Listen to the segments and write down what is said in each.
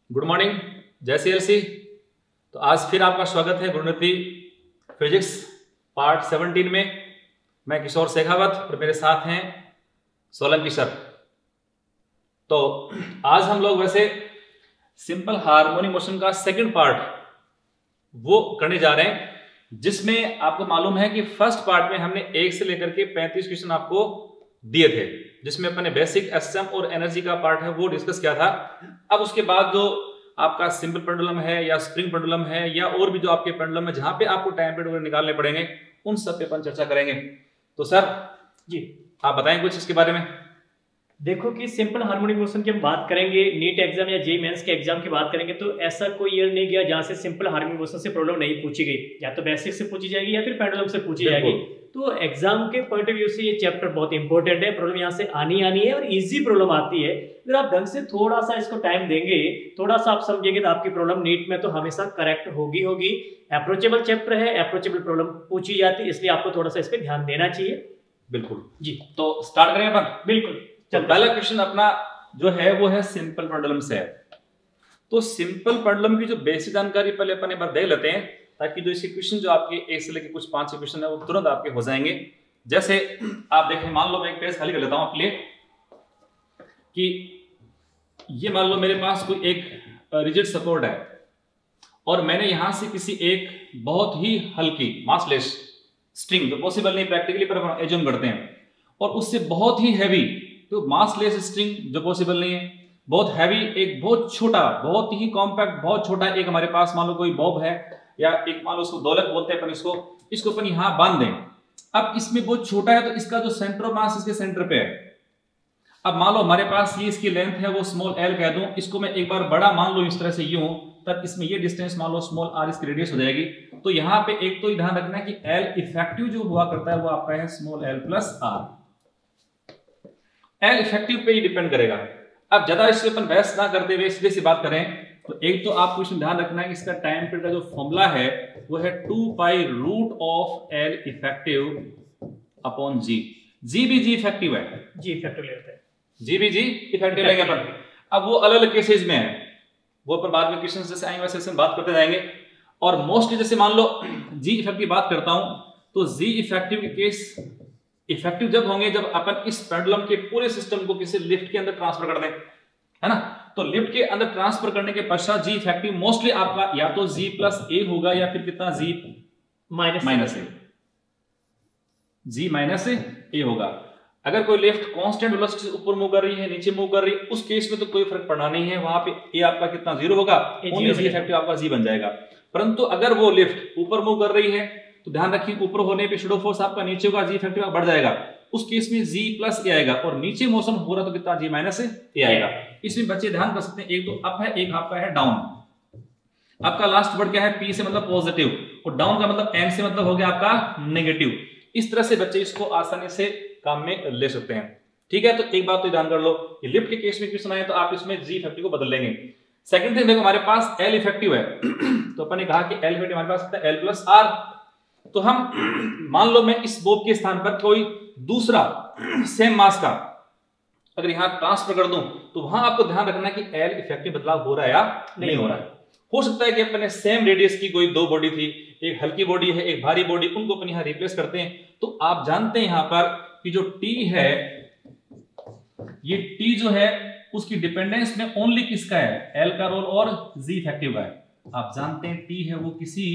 Good morning, जय CLC. तो आज फिर आपका स्वागत है गुरुनिधि फिजिक्स पार्ट 17 में। मैं किशोर शेखावत और मेरे साथ हैं सोलंकी सर। तो आज हम लोग वैसे सिंपल हार्मोनिक मोशन का सेकंड पार्ट वो करने जा रहे हैं, जिसमें आपको मालूम है कि फर्स्ट पार्ट में हमने 1 से लेकर के 35 क्वेश्चन आपको दिए थे, जिसमें अपने बेसिक एसएम और एनर्जी का पार्ट है वो डिस्कस किया था। अब उसके बाद जो आपका सिंपल पेंडुलम है या स्प्रिंग पेंडुलम है या और भी जो आपके पेंडुलम है जहां पे आपको टाइम पीरियड वगैरह निकालने पड़ेंगे, उन सब पे अपन चर्चा करेंगे। तो सर जी आप बताएं कुछ इसके बारे में। देखो कि सिंपल हार्मोनिक मोशन की हम बात करेंगे, नीट एग्जाम या जेईई मेंस के एग्जाम की बात करेंगे तो ऐसा कोई ईयर नहीं गया जहां से सिंपल हार्मोनिक मोशन से प्रॉब्लम नहीं पूछी गई। या तो बेसिक से पूछी जाएगी या फिर पेंडुलम से पूछी जाएगी। तो एग्जाम के पॉइंट ऑफ व्यू से ये चैप्टर बहुत इंपॉर्टेंट है। प्रॉब्लम यहाँ से आनी है और इजी प्रॉब्लम आती है। अगर आप ढंग से थोड़ा सा इसको टाइम देंगे, थोड़ा सा आप समझेंगे तो आपकी प्रॉब्लम नीट में तो हमेशा करेक्ट होगी। अप्रोचेबल चैप्टर है, अप्रोचेबल प्रॉब्लम पूछी जाती है, इसलिए आपको थोड़ा सा इस पर ध्यान देना चाहिए। बिल्कुल जी, तो स्टार्ट करें अपन। बिल्कुल। तो पहला क्वेश्चन अपना जो है वो है सिंपल पेंडुलम से है। तो सिंपल पेंडुलम की जो बेसिक जानकारी पहले अपन एक बार देख लेते हैं, ताकि जो इसके क्वेश्चन जो आपके 1 से लेकर कुछ 5 क्वेश्चन है वो तुरंत आपके हो जाएंगे। जैसे आप देखें, मान लो मैं एक पेज खाली कर लेता हूं आपके लिए कि ये मान लो मेरे पास कोई एक रिजिड सपोर्ट है और मैंने यहां से किसी एक बहुत ही हल्की मासलेस स्ट्रिंग, जो पॉसिबल नहीं प्रैक्टिकली पर हम एज्यूम करते हैं, और उससे बहुत ही हैवी, तो मासलेस स्ट्रिंग जो पॉसिबल नहीं है, बहुत हैवी एक बहुत छोटा, बहुत ही कॉम्पैक्ट, बहुत छोटा एक हमारे पास मान लो कोई बॉब है या एक मान लो उसको दोलक बोलते हैं अपन, इसको अपन यहां बांध दें। अब इसमें बहुत छोटा है तो इसका जो सेंटर ऑफ मास इसके सेंटर पे है। अब मान लो हमारे पास ये इसकी लेंथ है वो स्मॉल एल कह दूं, इसको मैं एक बार बड़ा मान लो इस तरह से यूं, तब इसमें ये डिस्टेंस मान लो स्मॉल आर इसकी रेडियस हो जाएगी। तो यहाँ पे एक तो ध्यान रखना है कि एल इफेक्टिव जो हुआ करता है वो आपका है small L plus R. L effective पे ही डिपेंड करेगा। अब ज्यादा इससे अपन बहस ना करते हुए सीधे सी बात करें तो एक तो आपको इसमें ध्यान रखना है कि इसका टाइम पीरियड का जो फॉर्मूला है वो है 2 pi root of L effective upon G. G भी जी इफेक्टिव है, जी इफेक्टिव लेते हैं, जी भी जी इफेक्टिव लेंगे अपन। अब वो अलग अलग केसेस में है, वो अपन बाद में क्वेश्चन जैसे आएंगे वैसे बात करते जाएंगे। और मोस्टली जैसे मान लो जी इफेक्टिव की बात करता हूं तो जी इफेक्टिव के केस इफेक्टिव जब होंगे जब अपन इस पेंडुलम के पूरे सिस्टम को किसी लिफ्ट के अंदर ट्रांसफर कर दें, है ना। तो लिफ्ट के अंदर ट्रांसफर करने के पश्चात जी इफेक्टिव मोस्टली आपका या तो जी प्लस ए होगा या फिर कितना जी माइनस ए, जी माइनस ए होगा। अगर कोई लिफ्ट कांस्टेंट वेलोसिटी से ऊपर मूव कर रही है, नीचे मूव कर रही है, उस केस में तो कोई फर्क पड़ना नहीं है, वहां पे ए आपका कितना 0 होगा, ओनली जी इफेक्टिव आपका जी बन जाएगा। परंतु अगर वो लिफ्ट ऊपर मूव कर रही है तो ध्यान रखिए ऊपर होने पे शैडो फोर्स आपका नीचे होगा, जी इफेक्टिव बढ़ जाएगा, उस केस में जी प्लस ए आएगा, और नीचे मोशन हो रहा तो कितना जी माइनस ए आएगा। इसमें बच्चे ध्यान कर सकते हैं, एक तो अप है एक आपका है डाउन। आपका लास्ट वर्ड क्या है, पी से मतलब पॉजिटिव और डाउन का मतलब एन से मतलब हो गया आपका नेगेटिव। इस तरह से बच्चे इसको आसानी से काम में ले सकते हैं। ठीक है, तो एक बात तो ध्यान कर लो कि लिफ्ट के केस में क्वेश्चन आए तो आप इसमें जी इफेक्टिव को बदल लेंगे। सेकंड थिंग देखो, हमारे पास एल इफेक्टिव है तो अपन ने कहा कि एल इफेक्टिव हमारे पास कितना एल प्लस आर। तो हम मान लो मैं इस बॉब के स्थान पर कोई दूसरा सेम मास का अगर यहां ट्रांसफर कर दूं तो वहां आपको ध्यान रखना है कि एल इफेक्टिव बदलाव हो रहा है या नहीं हो रहा है। हो सकता है कि अपने सेम रेडियस की कोई 2 बॉडी थी, एक हल्की बॉडी है एक भारी बॉडी, उनको अपन यहां रिप्लेस करते हैं। तो आप जानते हैं यहां पर कि जो टी है, ये टी जो है उसकी डिपेंडेंस में ओनली किसका है, एल का रोल और जी इफेक्टिव का है। आप जानते हैं टी है वो किसी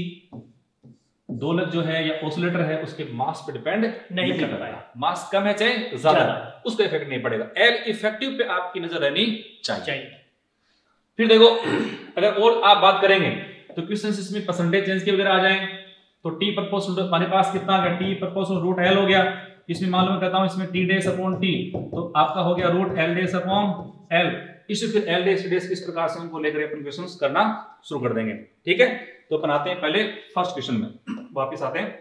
दोलक जो है या ऑसिलेटर है उसके मास पे डिपेंड नहीं करता है। मास कम है चाहे ज्यादा, उसका इफेक्ट नहीं पड़ेगा। एल इफेक्टिव पे आपकी नजर रहनी चाहिए। फिर देखो, अगर और आप बात करेंगे तो क्वेश्चन इसमें परसेंटेज चेंज के वगैरह आ जाए तो टी प्रोपोर्शनल हमारे पास कितना आ गया, टी प्रोपोर्शनल रूट एल हो गया। इसमें मालूम करता हूं इसमें टी डेस अपॉन टी, तो आपका हो गया root L dash upon L. इसे फिर एल डेस डेस किस प्रकार से उनको लेकर अपन क्वेश्चंस करना शुरू कर देंगे। ठीक है, तो अपन आते हैं पहले फर्स्ट क्वेश्चन में, वापस आते हैं।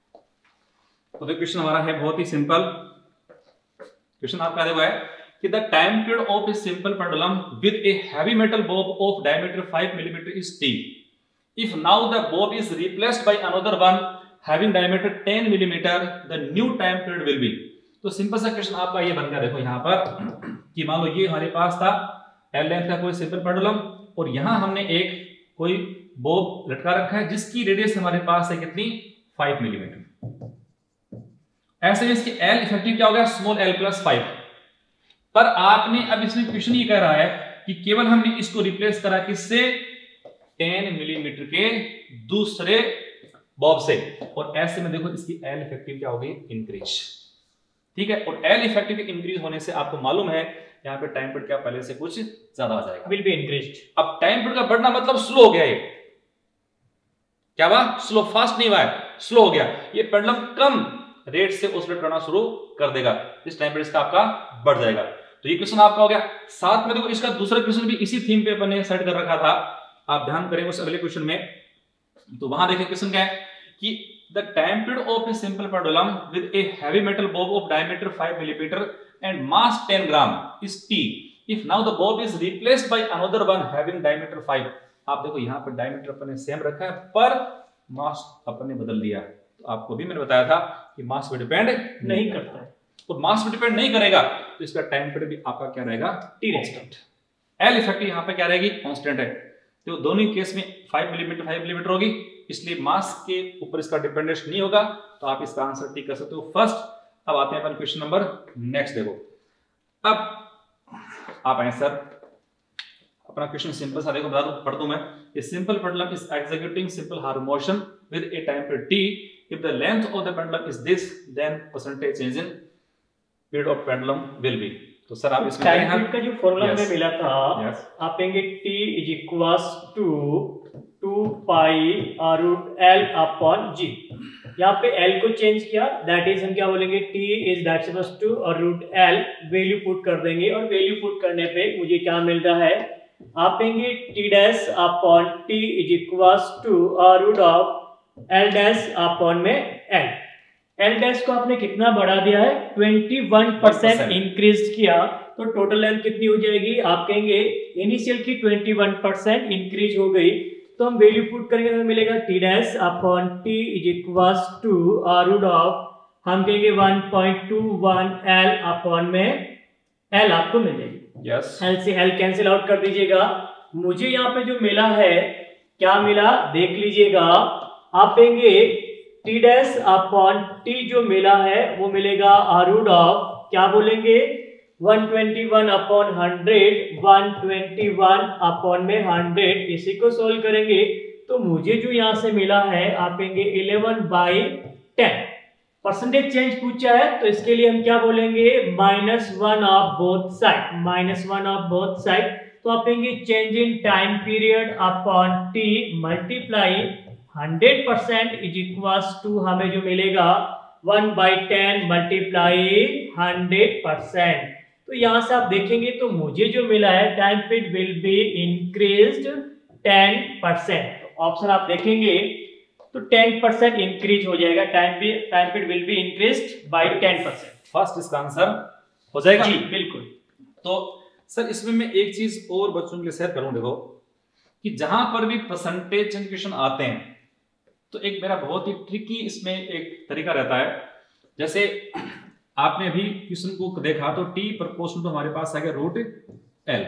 तो क्वेश्चन हमारा है बहुत ही सिंपल क्वेश्चन। आपका देखो है कि the time period of a simple pendulum with a heavy metal bob of diameter 5 mm is t. If now the bob is replaced by another one having diameter 10 mm, the new time period will be. तो simple सा question आपका ये बन गया। देखो यहाँ पर कि मान लो ये हमारे पास था एल लेंथ का कोई सिंपल पेंडुलम, और यहां हमने एक कोई बॉब लटका रखा है जिसकी रेडियस हमारे पास है कितनी 5 मिलीमीटर। ऐसे में इसकी एल इफेक्टिव क्या हो गया स्मॉल एल प्लस 5। पर आपने अब इसमें क्वेश्चन ये कह रहा है कि केवल हमने इसको रिप्लेस करा किससे 10 मिलीमीटर के दूसरे बॉब से, और ऐसे में देखो इसकी एल इफेक्टिव क्या होगी इंक्रीज। ठीक है, और एल इफेक्टिव इंक्रीज होने से आपको मालूम है यहाँ पे टाइम पीरियड क्या पहले से कुछ ज्यादा आ जाएगा, विल बी इंक्रीज्ड। अब टाइम पीरियड का बढ़ना मतलब स्लो हो गया, ये क्या हुआ स्लो, फास्ट नहीं हुआ है, स्लो हो गया। ये पेंडुलम कम रेट से ऑसिलेट करना शुरू कर देगा, इस टाइम पीरियड का आपका बढ़ जाएगा। तो ये क्वेश्चन आपका हो गया। साथ में देखो इसका दूसरा क्वेश्चन भी इसी थीम पे अपन ने सेट कर रखा था, आप ध्यान करेंगे उस अगले क्वेश्चन में। तो वहां देखिए क्वेश्चन क्या है कि the time period of a simple pendulum with a heavy metal bob of diameter 5 millimeter and mass 10 gram is t if now the bob is replaced by another one having diameter 5। आप देखो यहाँ पर diameter अपन ने same रखा है पर मास अपन ने बदल दिया। तो आपको भी मैंने बताया था कि मास पे डिपेंड नहीं करता है, तो मास पे डिपेंड नहीं करेगा तो इसका टाइम पीरियड भी आपका क्या रहेगा टी कांस्टेंट। एल इफेक्टिव यहाँ पे क्या रहेगी कांस्टेंट है, तो दोनों केस में 5 मिलीमीटर होगी, इसलिए मास के ऊपर इसका डिपेंडेंस नहीं होगा। तो आप इसका आंसर टिक कर सकते हो फर्स्ट। अब आते हैं अपन क्वेश्चन नंबर नेक्स्ट। देखो अब आप आंसर अपना क्वेश्चन सिंपल सा देखो, बता दूं पढ़ दूं मैं। A simple pendulum is executing simple harmonic motion with a time period t if the length of the pendulum is this then percentage change in period of pendulum will be। तो sir आप इसमें time period का जो formula हमें मिला था आप कहेंगे t is equals to 2 pi root l upon g। यहाँ पे l को चेंज किया, दैट इज हम क्या बोलेंगे t is that's equals to और रूट l वैल्यू पुट कर देंगे, और वैल्यू पुट करने पे मुझे क्या मिल रहा है आप कहेंगे t dash upon t is equals to root of l dash upon में l। एल डैश को आपने कितना बढ़ा दिया है 21% इंक्रीज किया, तो टोटल लेंथ कितनी हो जाएगी आप कहेंगे इनिशियल की 21% इंक्रीज हो गई। तो हम वैल्यू पुट करेंगे तो मिलेगा T dash upon T is equals to root of हम कहेंगे 1.21 एल अपॉन में एल आपको मिल जाएगी। यस, एल से एल कैंसिल आउट कर दीजिएगा। मुझे यहाँ पे जो मिला है क्या मिला देख लीजिएगा, आप कहेंगे टी डैश अपॉन टी जो मिला है वो मिलेगा रूट ऑफ क्या बोलेंगे 121 अपॉन 100 121 अपॉन में 100। इसी को सोल्व करेंगे तो मुझे जो यहाँ से मिला है आप कहेंगे 11/10। परसेंटेज चेंज पूछा है तो इसके लिए हम क्या बोलेंगे -1 of both side, -1 of both side. तो आप कहेंगे change in time period upon T multiply 100% is equals to हमें जो मिलेगा 1/10 मल्टीप्लाई 100%। तो यहां से आप देखेंगे तो मुझे जो मिला है time period will be increased 10%। तो ऑप्शन आप देखेंगे तो 10% इंक्रीज हो जाएगा, time period will be increased by 10%। First इसका आंसर हो जाएगा जी बिल्कुल। तो सर इसमें मैं एक चीज और बच्चों के लिए शेयर करूं, देखो कि जहां पर भी परसेंटेज क्वेश्चन आते हैं तो एक मेरा बहुत ही ट्रिकी इसमें एक तरीका रहता है। जैसे आपने अभी क्वेश्चन को देखा तो t प्रोपोर्शनल तो हमारे पास आ गया रूट l।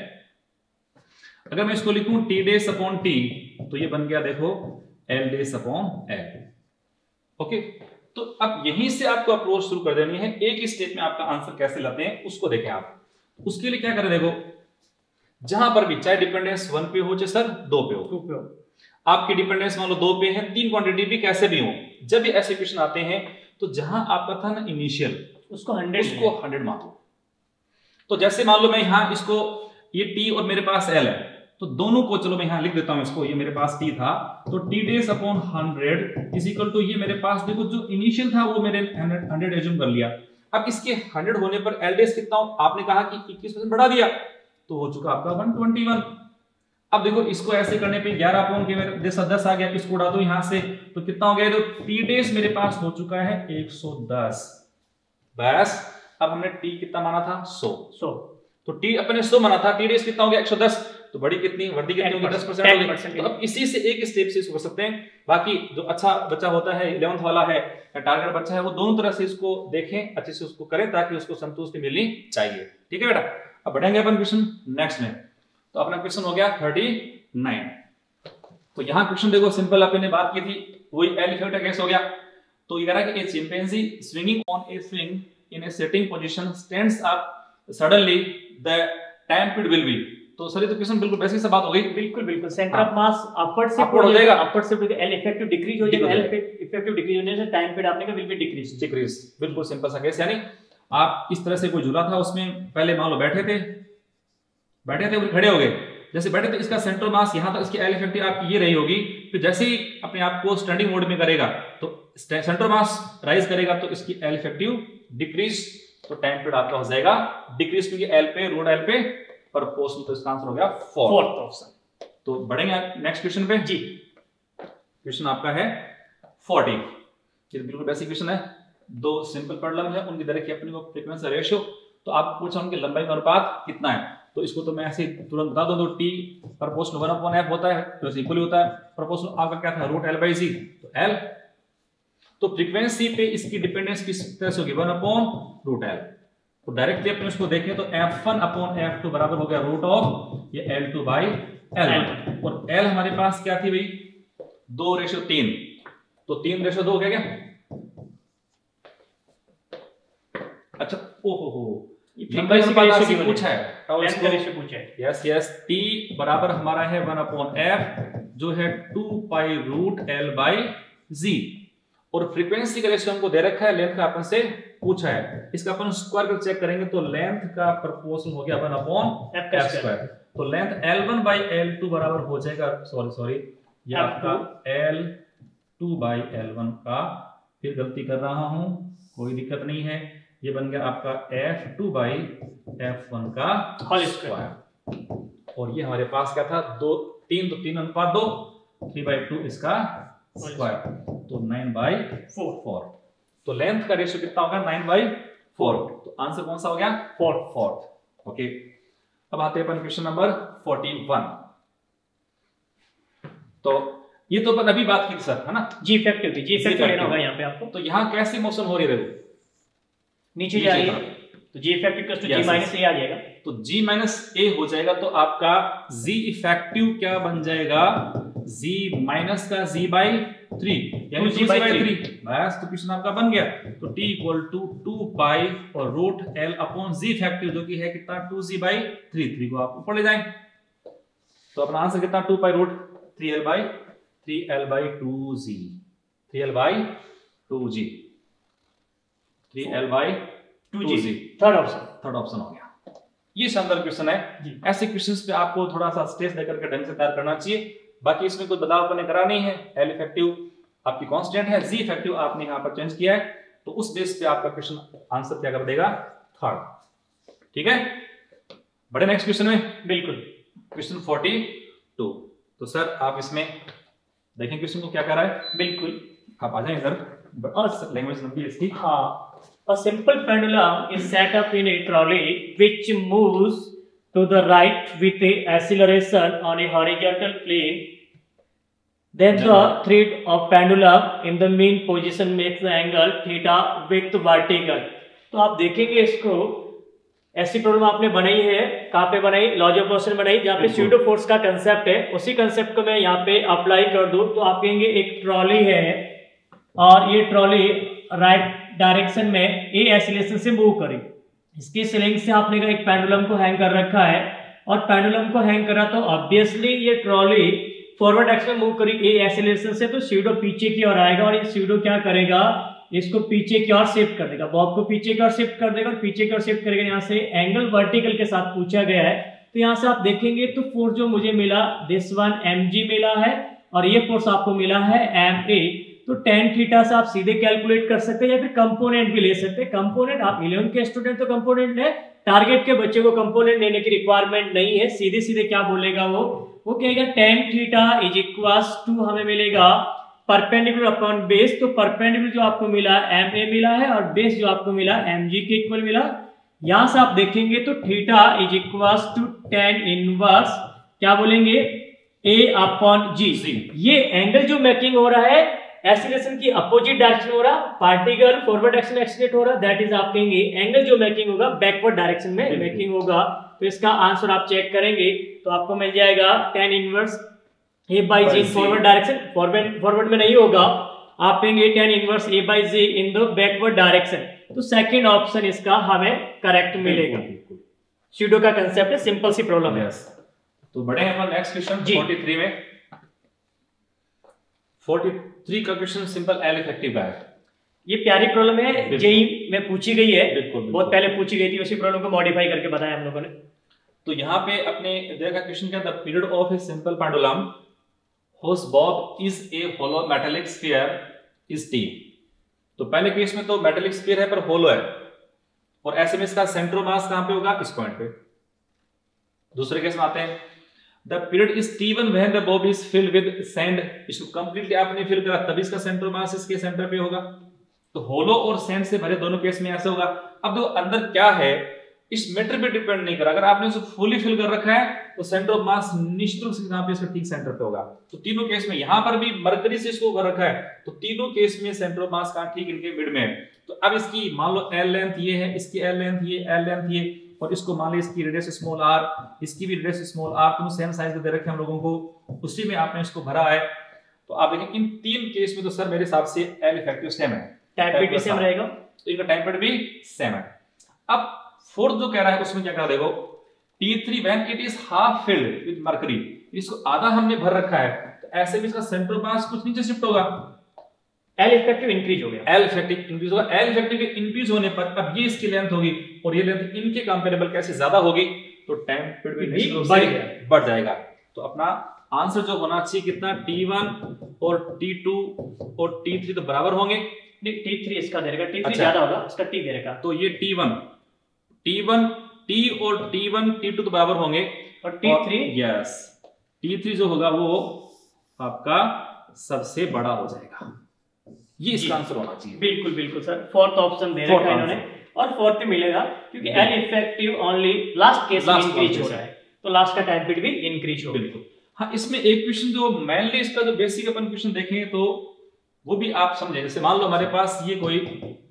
अगर मैं इसको लिखूं t डेस अपॉन t तो ये बन गया देखो l dash upon l। Okay, तो अब यहीं से आपको अप्रोच शुरू कर देनी है। एक ही स्टेप में आपका आंसर कैसे लाते हैं उसको देखें आप। उसके लिए क्या करें, देखो जहां पर भी चाहे डिपेंडेंस 1 पे हो चाहे सर 2 पे हो, 2 पे हो, आपकी डिपेंडेंस मान लो 2 पे है, 3 क्वांटिटी भी कैसे भी हो, जब भी ऐसे क्वेश्चन आते हैं तो जहां आपका था ना इनिशियल उसको 100 मान लो। तो जैसे मान लो मैं यहां इसको ये t और मेरे पास l है तो दोनों को चलो मैं यहां लिख देता हूं इसको, ये मेरे पास t था तो t dash upon 100 is equal to ये मेरे पास देखो जो इनिशियल था वो मेरे 100 एज्यूम कर लिया। अब इसके 100 होने पर l डेज कितना हो, आपने कहा कि 21% बढ़ा दिया तो हो चुका आपका 121। अब देखो इसको ऐसे करने पे 11 अपॉन के मेरे 10 आ गया, इसको उड़ा दो यहां से तो कितना हो गया, तो t डेज मेरे पास हो चुका है 110। बस अब हमने t कितना माना था 100, तो t अपने 100 माना था, t डेज कितना हो गया 110, तो बड़ी कितनी वर्दी कितनी होगी 10% होगी। तो अब इसी से एक स्टेप से इसको कर सकते हैं। बाकी जो अच्छा बच्चा होता है 11th वाला है या टारगेट बच्चा है वो दोनों तरह से इसको देखें, अच्छे से उसको करें ताकि उसको संतुष्टि मिलनी चाहिए। ठीक है बेटा, अब बढ़ेंगे अपन क्वेश्चन नेक्स्ट में। तो अपना क्वेश्चन हो गया 33। 9। तो यहाँ क्वेश्चन देखो सिंपल अपने बात की थी, वही एल इफेक्ट का केस हो गया। तो ये कह रहा है कि a chimpanzee swinging on a swing in a sitting position stands up suddenly the time period will be. तो सर ये तो क्वेश्चन बिल्कुल बेसिक सा बात हो गई। बिल्कुल सेंटर ऑफ मास अपवर्ड से अपवर्ड हो जाएगा, अपवर्ड से एल इफेक्टिव डिक्रीज हो जाएगा, एल इफेक्टिव डिक्रीज होने से टाइम पीरियड आपने का विल बी डिक्रीज। बिल्कुल सिंपल सा केस। यानी आप इस तरह से कोई झूला था, उसमें पहले मान लो बैठे थे और खड़े हो गए। जैसे बैठे थे इसका सेंट्रल मास यहाँ था, इसकी एल इफेक्टिव आपकी ये रही होगी। फिर जैसे ही अपने आप को स्टैंडिंग मोड में करेगा तो सेंट्रल मास राइज करेगा तो इसकी एल इफेक्टिव डिक्रीज, तो टाइम पीरियड आपका हो जाएगा डिक्रीज, क्योंकि एल पे रूट एल पे प्रोपोर्शनल। तो इसका आंसर हो गया फोर्थ ऑप्शन। तो बढ़ेंगे नेक्स्ट क्वेश्चन पे जी। क्वेश्चन आपका है 40। ये बिल्कुल बेसिक क्वेश्चन है, दो सिंपल पेंडुलम है, उनकी डायरेक्ट अपने को फ्रीक्वेंसी रेशियो। तो आप पूछा उनकी लंबाई का अनुपात कितना है, तो इसको तो मैं ऐसे तुरंत बता दूं। तो टी प्रोपोर्शनल 1/f होता है, तो इक्वली होता है प्रोपोर्शनल आपका क्या था रूट एल बाई जी, तो एल। तो फ्रीक्वेंसी पे इसकी डिपेंडेंस किस तरह से होगी 1/√l। तो डायरेक्टली अपने उसको देखें तो f1/f2 बराबर हो गया रूट ऑफ ये L2/L1। और L हमारे पास क्या थी भाई 2:3, तो 3:2 हो गया क्या? अच्छा ओहो लंबाई से पूछा है, यस t बराबर हमारा है 1/f जो है 2π√L/z। और फ्रीक्वेंसी का रेशियो हमको दे रखा है, लेंथ का अपन से पूछा है, इसका अपन स्क्वायर कर चेक करेंगे तो लेंथ का प्रोपोर्शन हो गया 1/f²। तो लेंथ L1/L2 बराबर हो जाएगा, सॉरी ये आपका L2/L1 का, फिर गलती कर रहा हूं कोई दिक्कत नहीं है, ये बन गया आपका F2/F1 का होल स्क्वायर। और ये हमारे पास क्या था 3 तो 3:2, 3/2 इसका स्क्वायर, तो 9/4। तो लेंथ का रेशियो कितना होगा 9/4। तो आंसर कौन सा हो गया फोर्थ। ओके, अब आते हैं अपन क्वेश्चन नंबर 41। तो ये तो अपन अभी बात की सर है ना, जी इफेक्टिव लेना होगा यहाँ पे आपको। तो यहाँ कैसी मोशन हो रही है देखो, नीचे जा रही है, तो जी इफेक्टिव + जी माइनस ए आ जाएगा। तो जी माइनस ए हो जाएगा, तो आपका जी इफेक्टिव क्या बन जाएगा जी माइनस का जी/3 यानी जी/3 बस। तो क्वेश्चन आपका बन गया। तो t = 2π और root L upon G effective जो कि है कितना 2g/3। 3 को आप ऊपर ले जाएं तो अपना आंसर कितना 2π√3L/2g 3L/2g थर्ड ऑप्शन हो गया। ये शानदार क्वेश्चन है। ऐसे क्वेश्चंस पे आपको थोड़ा सा स्ट्रेस देकर के ढंग से तैयार करना चाहिए। बाकी इसमें कोई बदलाव आपने करा नहीं है। एल इफेक्टिव आपकी कांस्टेंट है, जी इफेक्टिव आपने यहाँ पर चेंज किया है, तो उस बेस पे आपका क्वेश्चन आंसर क्या कर देगा थर्ड। ठीक है, बड़े नेक्स्ट क्वेश्चन में बिल्कुल क्वेश्चन 42। तो सर आप इसमें देखें क्वेश्चन को क्या कर रहा है, बिल्कुल आप आ जाएंगे सर, लैंग्वेज लंबी है इसकी। हाँ, a simple pendulum is set up in a trolley which moves to the right with a acceleration on a horizontal plane. Then the thread of pendulum in the mean position makes the angle theta with vertical. तो आप देखेंगे इसको, ऐसी problem आपने बनाई है, कहाँ पे बनाई, लॉज ऑफ मोशन बनाई, जहाँ पे स्यूडो फोर्स का कंसेप्ट है। उसी कंसेप्ट को मैं यहाँ पे अप्लाई कर दूं तो आप कहेंगे एक ट्रॉली है और ये ट्रॉली राइट डायरेक्शन में ए एक्सीलरेशन से मूव करें। इसकी स्लिंग से आपने एक पेंडुलम को हैंग कर रखा है और पेंडुलम को हैंग करा तो ऑब्वियसली ये ट्रॉली फॉरवर्ड डायरेक्शन में मूव करी ए एक्सीलरेशन से, तो स्यूडो पीछे की ओर आएगा और ये स्यूडो क्या करेगा, इसको पीछे की ओर शिफ्ट कर देगा, बॉब को पीछे की ओर शिफ्ट कर देगा और पीछे की ओर शिफ्ट करेगा। यहाँ से एंगल वर्टिकल के साथ पूछा गया है, तो यहाँ से आप देखेंगे तो फोर्स जो मुझे मिला दिस वन mg मिला है और ये फोर्स आपको मिला है ma। तो tan थीटा से आप सीधे कैलकुलेट कर सकते हैं या फिर कंपोनेंट भी ले सकते हैं। कंपोनेंट आप 11 के स्टूडेंट तो कंपोनेंट है, टारगेट के बच्चे को कंपोनेंट लेने की रिक्वायरमेंट नहीं है। सीधे सीधे क्या बोलेगा वो कहेगा tan थीटा = हमें मिलेगा परपेंडिकुलर अपॉन बेस। तो परपेंडिकुलर जो आपको मिला ma मिला है और बेस जो आपको मिला mg के इक्वल मिला। यहां से आप देखेंगे तो थीटा = tan इनवर्स क्या बोलेंगे a/g। ये एंगल जो मेकिंग हो रहा है एक्सीलरेशन की अपोजिट डायरेक्शन हो रहा, पार्टिकल फॉरवर्ड डायरेक्शन एक्सीलरेट हो रहा, दैट इज आप कहेंगे एंगल जो मेकिंग होगा बैकवर्ड डायरेक्शन में मेकिंग होगा। तो इसका आंसर आप चेक करेंगे तो आपको मिल जाएगा tan inverse a by g in forward direction, forward में नहीं होगा, आप पेंगे tan inverse a by g in the backward direction. तो सेकंड ऑप्शन इसका हमें करेक्ट मिलेगा। स्यूडो का कंसेप्ट है, सिंपल सी प्रॉब्लम है। तो बढ़े हम नेक्स्ट क्वेश्चन 43 में। 43 का क्वेश्चन सिंपल एल इफेक्टिव का है। ये प्यारी प्रॉब्लम है, जेई में पूछी गई है, बहुत पहले पूछी गई थी, उसी प्रॉब्लम को मॉडिफाई करके बताया हम लोगों ने। तो यहाँ पे अपने देखा क्वेश्चन क्या था, period of a simple pendulum whose bob is a hollow metallic sphere is t। तो पहले केस में तो मेटेलिक स्फीयर है पर होलो है, और ऐसे में इसका सेंटर मास कहां पे होगा, इस पॉइंट पे। दूसरे केस में आते हैं, the period is t1 when the bob is filled with sand. इसको कंप्लीटली आपने फिल करा तभी इसका सेंटर मास इसके सेंटर पे होगा। तो होलो और सैंड से भरे दोनों केस में ऐसा होगा। अब देखो अंदर क्या है, इस मेटर पे डिपेंड नहीं करा, अगर आपने उसे फुली फिल कर रखा है तो सेंटर ऑफ मास निश्चित रूप से यहाँ पे इसका ठीक सेंटर पे होगा। तो तीनों केस में यहाँ पर भी मरकरी से इसको भर रखा है, तो तीनों केस में सेंटर ऑफ मास कहाँ ठीक इनके मिड में है। तो अब इसकी मान लो एल लेंथ ये है, इसकी एल लेंथ ये, एल लेंथ ये, और इसको मान लो इसकी रेडियस स्मॉल आर, इसकी भी रेडियस स्मॉल आर, दोनों सेम साइज के दे रखे हम लोगों को, उसी में आपने इसको भरा है। तो आप देखें इन तीन केस में तो सर मेरे हिसाब से एल इफेक्टिव सेम है, टाइम पीरियड भी सेम रहेगा, तो इनका टाइम पीरियड भी सेम है। अब फोर्थ जो कह रहा है उसमें क्या करा, देखो T3 when it is half filled with mercury, इसको आधा हमने भर रखा है, तो ऐसे में इसका सेंटर मास कुछ नीचे शिफ्ट होगा, L इफेक्टिव इंक्रीज हो गया, L इफेक्टिव इंक्रीज होगा। L इफेक्टिव के इंक्रीज होने पर अब ये इसकी लेंथ होगी और ये लेंथ इनके कंपेरेबल कैसे ज्यादा होगी, तो टाइम पीरियड भी बढ़ जाएगा। तो अपना आंसर जो होना चाहिए कितना, T1 और T2 और T3 तो बराबर होंगे। T3 इसका दे रहेगा, T3 ज्यादा होगा, इसका T दे रहेगा, तो ये T1 T और T1 T2 तो बराबर होंगे, और T3 यस T3 जो होगा वो आपका सबसे बड़ा हो जाएगा। ये इसका आंसर होना चाहिए। बिल्कुल बिल्कुल सर, फोर्थ ऑप्शन दे रखा है इन्होंने, और फोर्थ मिलेगा क्योंकि L effective only last case में इंक्रीज हो रहा है, तो लास्ट का टाइम पीरियड भी इंक्रीज होगा। बिल्कुल हाँ। इसमें एक क्वेश्चन जो मेनली इसका जो बेसिक अपन क्वेश्चन देखें तो वो भी आप समझे, जैसे मान लो हमारे पास ये कोई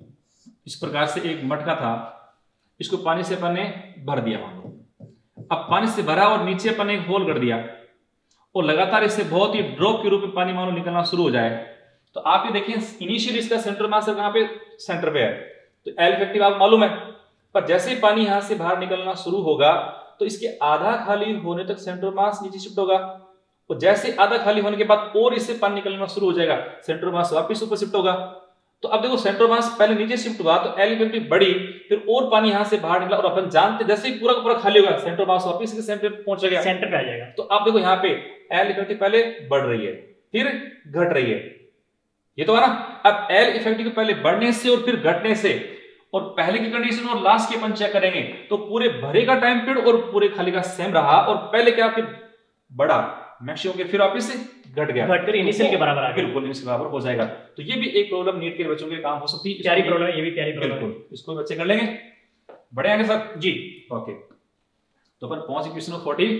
इस प्रकार से एक मटका था, इसको पानी से अपन ने भर दिया, मान लो अब पानी से भरा और नीचे अपन ने एक होल कर दिया और लगातार इससे बहुत ही ड्रॉप के रूप में पानी मान लो निकलना शुरू हो जाए, तो आप ये देखें इनिशियली इसका सेंटर मास कहां पे, सेंटर पे है, तो एल इफेक्टिव आपको मालूम है, पर जैसे ही पानी यहां से बाहर निकलना शुरू होगा तो इसके आधा खाली होने तक सेंटर मास नीचे शिफ्ट होगा, और जैसे आधा खाली होने के बाद और इससे पानी निकलना शुरू हो जाएगा, सेंटर मास वापस ऊपर शिफ्ट होगा। तो अब देखो सेंटर मास पहले नीचे शिफ्ट हुआ तो एल इफेक्टिव बढ़ी, फिर और पानी यहां से बाहर निकला, और अपन जानते जैसे ही पूरा का पूरा खाली होगा सेंटर मास वापस के सेंटर पहुंच गया, सेंटर पे आ जाएगा। तो आप देखो यहाँ पे एल इफेक्टिव पहले बढ़ रही है फिर घट रही है, ये तो है ना। अब एल इफेक्टिव पहले बढ़ने से और फिर घटने से, और पहले की कंडीशन और लास्ट की अपन चेक करेंगे तो पूरे भरे का टाइम पीरियड और पूरे खाली का सेम रहा, और पहले क्या फिर बढ़ा मैक्सिमम के फिर वापस से घट गया, घटकर इनिशियल के बराबर आ गया, बिल्कुल इनिशियल के बराबर हो जाएगा। तो ये भी एक प्रॉब्लम नीट के बच्चों के काम हो सकती है, प्यारी प्रॉब्लम, ये भी प्यारी प्रॉब्लम है, बिल्कुल इसको बच्चे कर लेंगे, बढ़े आगे सर जी। ओके, तो अपन पहुंचे क्वेश्चन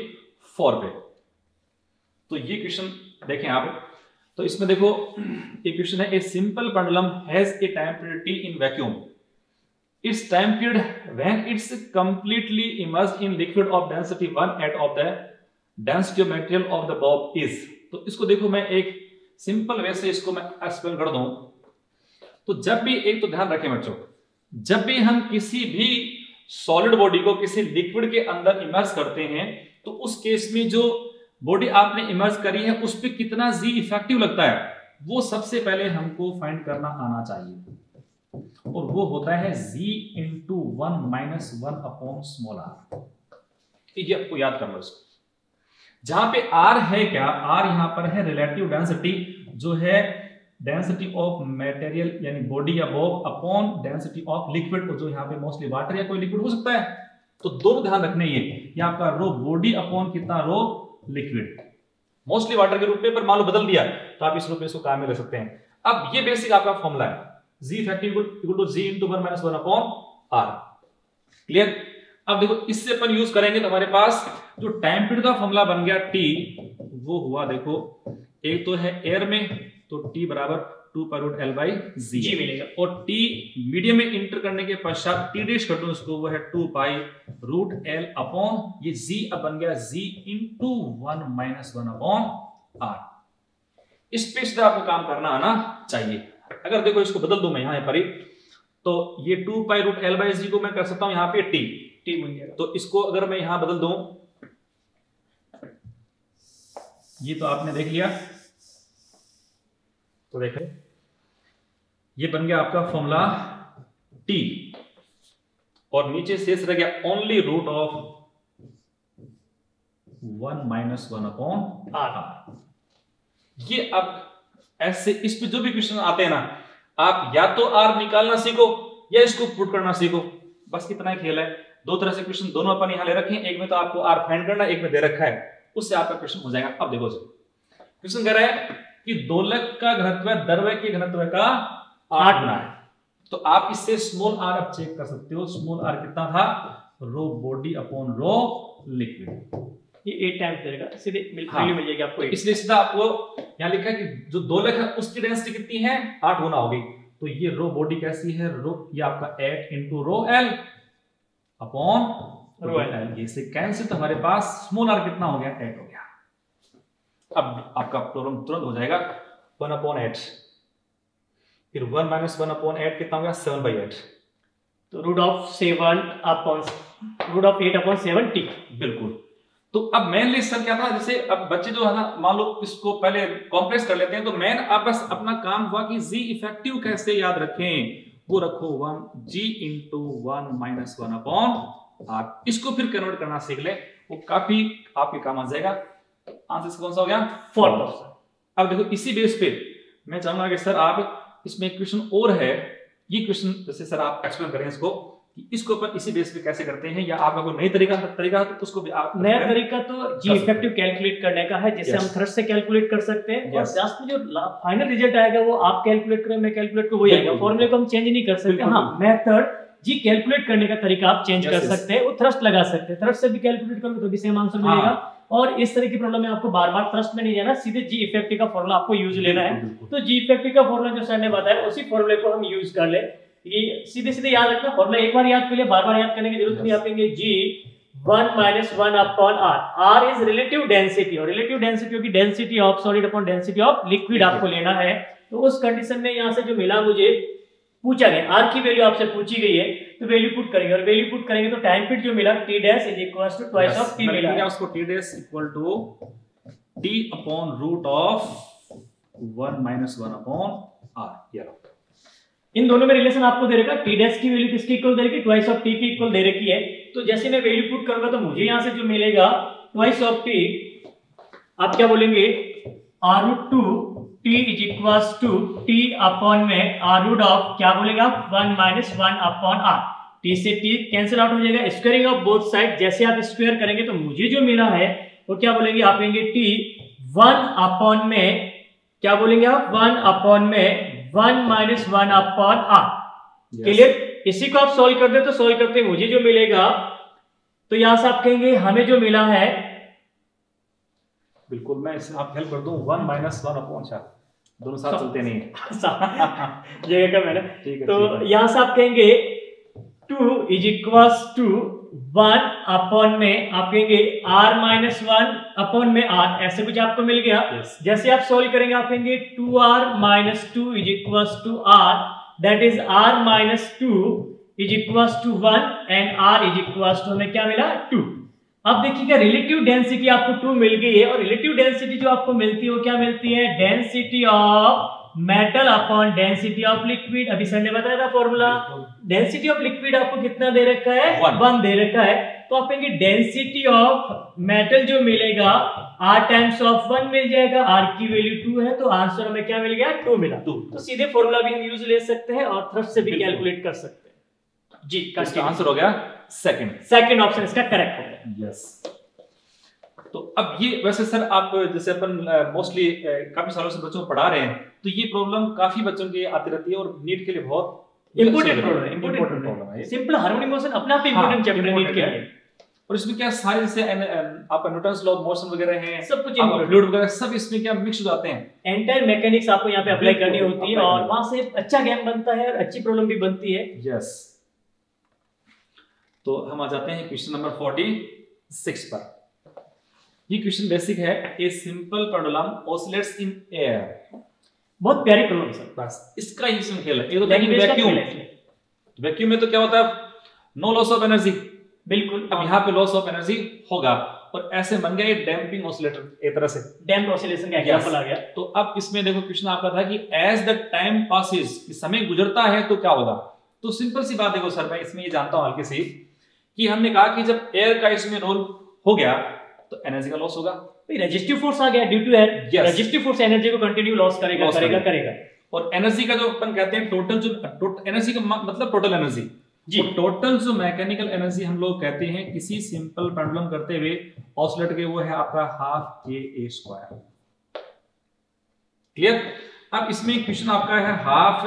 44 पे। तो ये क्वेश्चन देखें आप, तो इसमें देखो एक क्वेश्चन है, a simple pendulum has a time period T in vacuum, its time period when it's completely immersed in liquid of density 1/8 of the density of material of the bob is. तो इसको देखो मैं एक simple way से इसको मैं explain कर दूं, तो जब भी एक तो ध्यान रखें बच्चों, जब भी हम किसी भी सॉलिड बॉडी को किसी लिक्विड के अंदर इमर्स करते हैं तो उस केस में जो बॉडी आपने इमर्स करी है उस पर कितना जी इफेक्टिव लगता है वो सबसे पहले हमको फाइंड करना आना चाहिए, और वो होता है z × 1 - 1 अपॉन स्मॉल r। ये आपको याद करना है। जहां पे r है क्या, r यहां पर है रिलेटिव डेंसिटी, जो है डेंसिटी ऑफ मटेरियल यानी बॉडी या bob upon density of liquid, जो यहां पे मोस्टली वाटर या कोई लिक्विड हो सकता है। तो दोनों ध्यान रखने, ये आपका रो बॉडी अपॉन कितना, रो लिक्विड, मोस्टली वाटर के रूप में, पर मान लो बदल दिया तो आप इस रूप में इसको काम में ले सकते हैं। अब ये बेसिक आपका फॉर्मूला है, z effective equal to z × 1 - 1 upon r। Clear. अब देखो इससे अपन यूज करेंगे तो हमारे पास जो टाइम पीरियड का फॉर्मूला बन गया t, वो हुआ देखो एक तो है एयर में तो t बराबर 2 pi root L by g g मिलेगा। और टी मीडियम में इंटर करने के पश्चात टी डैश कर दूं इसको, वो है 2 पाई रूट एल अपॉन ये जी अब बन गया g into 1 minus 1 upon r. इस पे से आपको काम करना आना चाहिए। अगर देखो इसको बदल दूं मैं यहाँ पर ही, तो ये 2 pi root L by g को मैं कर सकता हूं यहाँ पे टी बन गया। तो इसको अगर मैं यहां बदल दूं, ये तो आपने देख लिया, तो देखें ये बन गया आपका फॉर्मूला टी और नीचे शेष रह गया only root of 1 minus 1 upon r. ये अब ऐसे इस पे जो भी क्वेश्चन आते हैं ना, आप या तो आर निकालना सीखो या इसको पुट करना सीखो, बस इतना ही खेल है। दो तरह से क्वेश्चन दोनों अपन यहां ले रखे हैं, एक में तो आपको आर फाइंड करना, एक में दे रखा है, उससे आपका क्वेश्चन हो जाएगा। अब देखो क्वेश्चन कह रहा है कि दोलक का घनत्व द्रव्य के घनत्व का 8 गुना है, तो आप इससे स्मॉल आर अब चेक कर सकते हो। स्मॉल आर कितना था, rho body upon rho liquid, ये 8 टाइम्स देगा, सीधे वैल्यू मिल जाएगी आपको। इसलिए सीधा आपको यहां लिखा है कि जो दोलक है उसकी डेंसिटी कितनी है, 8 गुना होगी। तो ये रो बॉडी कैसी है, रो ये आपका 8 into rho L upon rho L, ये से कैंसिल, तो हमारे पास स्मॉल आर कितना हो गया, 8 हो गया। अब आपका प्रॉब्लम तुरंत हो जाएगा 1 अपॉन 8, फिर 1 माइनस 1 अपॉन 8 कितना हो गया, 7/8, तो रूट ऑफ 8 अपॉन 7 टी। बिल्कुल। तो अब मेन लेसन क्या था, जैसे अब बच्चे जो है ना मान लो इसको पहले कॉम्प्रेस कर लेते हैं, तो मेन आप बस अपना काम हुआ कि जी इफेक्टिव कैसे याद रखें, वो रखो 1 g into 1 minus 1 upon r. इसको फिर कन्वर्ट करना सीख ले, वो काफी आपके काम आ जाएगा। आंसर कौन सा हो गया, 4%। अब देखो इसी बेस पे मैं चाहूंगा कि सर आप इसमें क्वेश्चन और है, ये क्वेश्चन जैसे सर आप एक्सप्लेन करें इसको, इसको अपन इसी बेस पे कैसे करते हैं, या आपका कोई नई तरीका है तो उसको भी आप नया तरीका तो जी इफेक्टिव कैलकुलेट करने का है, जिसे हम थ्रस्ट से कैलकुलेट कर सकते हैं, और लास्ट में जो फाइनल रिजल्ट आएगा वो आप कैलकुलेट करें, मैं कैलकुलेट करूं, वही आएगा। फॉर्मूले को हम चेंज नहीं कर सकते। हाँ, मेथड जी कैलकुलेट करने का तरीका आप चेंज कर सकते हैं, वो थ्रस्ट लगा सकते हैं, थ्रस्ट से भी कैलकुलेट करोगे तो भी सेम आंसर मिलेगा। और इस तरह की प्रॉब्लम में आपको बार बार थ्रस्ट में नहीं जाना, सीधे जी इफेक्टिव का फॉर्मूला आपको यूज लेना है। तो जी इफेक्टिव का फॉर्मूला जो सर ने बताया उसी फॉर्मूले को हम यूज कर ले। ये सीधे सीधे याद रखना, फॉर्मूला एक बार याद कर लिया, बार बार याद करने की जरूरत नहीं। आप कहेंगे g 1 minus 1 upon r, r is relative density, और रिलेटिव डेंसिटी होगी density of solid upon density of liquid आपको लेना है। तो उस कंडीशन में यहाँ से जो मिला मुझे, पूछा गया आर की वैल्यू आपसे पूछी गई है, तो वैल्यू पुट करेंगे, और वैल्यू पुट करेंगे तो टाइम पीरियड जो मिला t dash is equal to twice of t मिला है, उसको t dash equal to t upon root of 1 minus 1 upon r. ये इन दोनों में रिलेशन आपको दे रखा है, टी डैश की वैल्यू किसकी इक्वल दे रखी है, ट्वाइस ऑफ टी की इक्वल दे रखी है। तो जैसे मैं वैल्यू पुट करूंगा तो मुझे यहां से जो मिलेगा ट्वाइस ऑफ टी, आप क्या बोलेंगे, r root 2 t is equals to t upon में आर रूट ऑफ, क्या बोलेगा, 1 माइनस 1 अपॉन आर। टी से टी कैंसिल आउट हो जाएगा, स्क्वायरिंग ऑफ बोथ साइड, जैसे आप स्क्वायर करेंगे तो मुझे जो मिला है वो क्या बोलेंगे, आप कहेंगे टी 1 अपॉन में, क्या बोलेंगे आप, 1 अपॉन में 1 माइनस 1 अपॉन आर। क्लियर? इसी को आप सोल्व कर दे तो सोल्व करते मुझे जो मिलेगा, तो यहां से आप कहेंगे हमें जो मिला है, बिल्कुल मैं इसे आप हेल्प कर दूं, 1 माइनस 1 अपॉन 4, दोनों साथ चलते नहीं जगह का मैंने, तो यहां से आप कहेंगे 2 इज इक्वल्स टू 1 अपॉन में, आप कहेंगे r माइनस 1 अपॉन में r, ऐसे कुछ आपको मिल गया। जैसे आप सोल्व करेंगे आप कहेंगे 2r minus 2 is equals to r, that is r minus 2 is equals to 1 and r is equals to, हमें क्या मिला, 2। अब देखिएगा रिलेटिव डेंसिटी आपको 2 मिल गई है, और रिलेटिव डेंसिटी जो आपको मिलती है वो क्या मिलती है, density of metal upon density of liquid. अभी सर ने बताया था फॉर्मूला, डेंसिटी ऑफ लिक्विड आपको कितना दे रखा है, 1 दे रखा है। तो आप कहेंगे डेंसिटी ऑफ मेटल जो मिलेगा r टाइम्स ऑफ 1 मिल जाएगा, r की वैल्यू 2 है, तो आंसर हमें क्या मिल गया, 2 मिला। तो सीधे फॉर्मूला भी हम यूज ले सकते हैं और थ्रस्ट से भी कैलकुलेट कर सकते हैं। जी, इसका आंसर हो गया सेकंड ऑप्शन इसका करेक्ट हो गया। यस। तो अब ये वैसे सर आप जैसे अपन मोस्टली काफी सालों से बच्चों को पढ़ा रहे हैं, तो ये प्रॉब्लम काफी बच्चों की आती रहती है और नीट के लिए बहुत इंपॉर्टेंट प्रॉब्लम है। सिंपल हार्मोनिक मोशन अपने आप इंपॉर्टेंट चैप्टर नीट के लिए। और इसमें क्या सारे जैसे आपका न्यूटन्स लॉ ऑफ मोशन वगैरह हैं, सब कुछ फ्लूइड वगैरह सब इसमें क्या मिक्स हो जाते हैं। एंटायर मैकेनिक्स आपको यहाँ पे अप्लाई करनी होती है और वहां से अच्छा गेम बनता है और अच्छी प्रॉब्लम भी बनती है। यस, तो हम आ जाते हैं क्वेश्चन नंबर 46 पर। ये क्वेश्चन बेसिक है, a simple pendulum oscillates in air. बहुत प्यारी प्रॉब्लम सर, बस इसका ही इसमें खेल है। ये तो वैक्यूम, वैक्यूम में तो क्या होता है, नो लॉस ऑफ एनर्जी, बिल्कुल। अब यहाँ पे लॉस ऑफ एनर्जी होगा और ऐसे बन गया ये डैम्पिंग ऑसिलेटर, एक तरह से डैम्प्ड ऑसिलेशन का एग्जांपल आ गया। तो अब इसमें देखो क्वेश्चन आपका था कि एज द टाइम पासेस, समय गुजरता है तो क्या होगा। तो सिंपल सी बात देखो सर, मैं इसमें ये जानता हूं हल्की सी कि हमने कहा कि जब एयर का इसमें रोल हो गया तो एनर्जी का लॉस होगा। रेजिस्टिव फोर्स आ गया due to air, resistive force energy को कंटिन्यू लॉस करेगा। और एनर्जी का जो अपन कहते हैं टोटल, जो एनर्जी का मतलब टोटल एनर्जी जी, तो टोटल जो मैकेनिकल एनर्जी हम लोग कहते हैं किसी सिंपल पेंडुलम करते हुए ऑसिलेट के, वो है आपका हाफ KA²। क्लियर। अब इसमें क्वेश्चन आपका है हाफ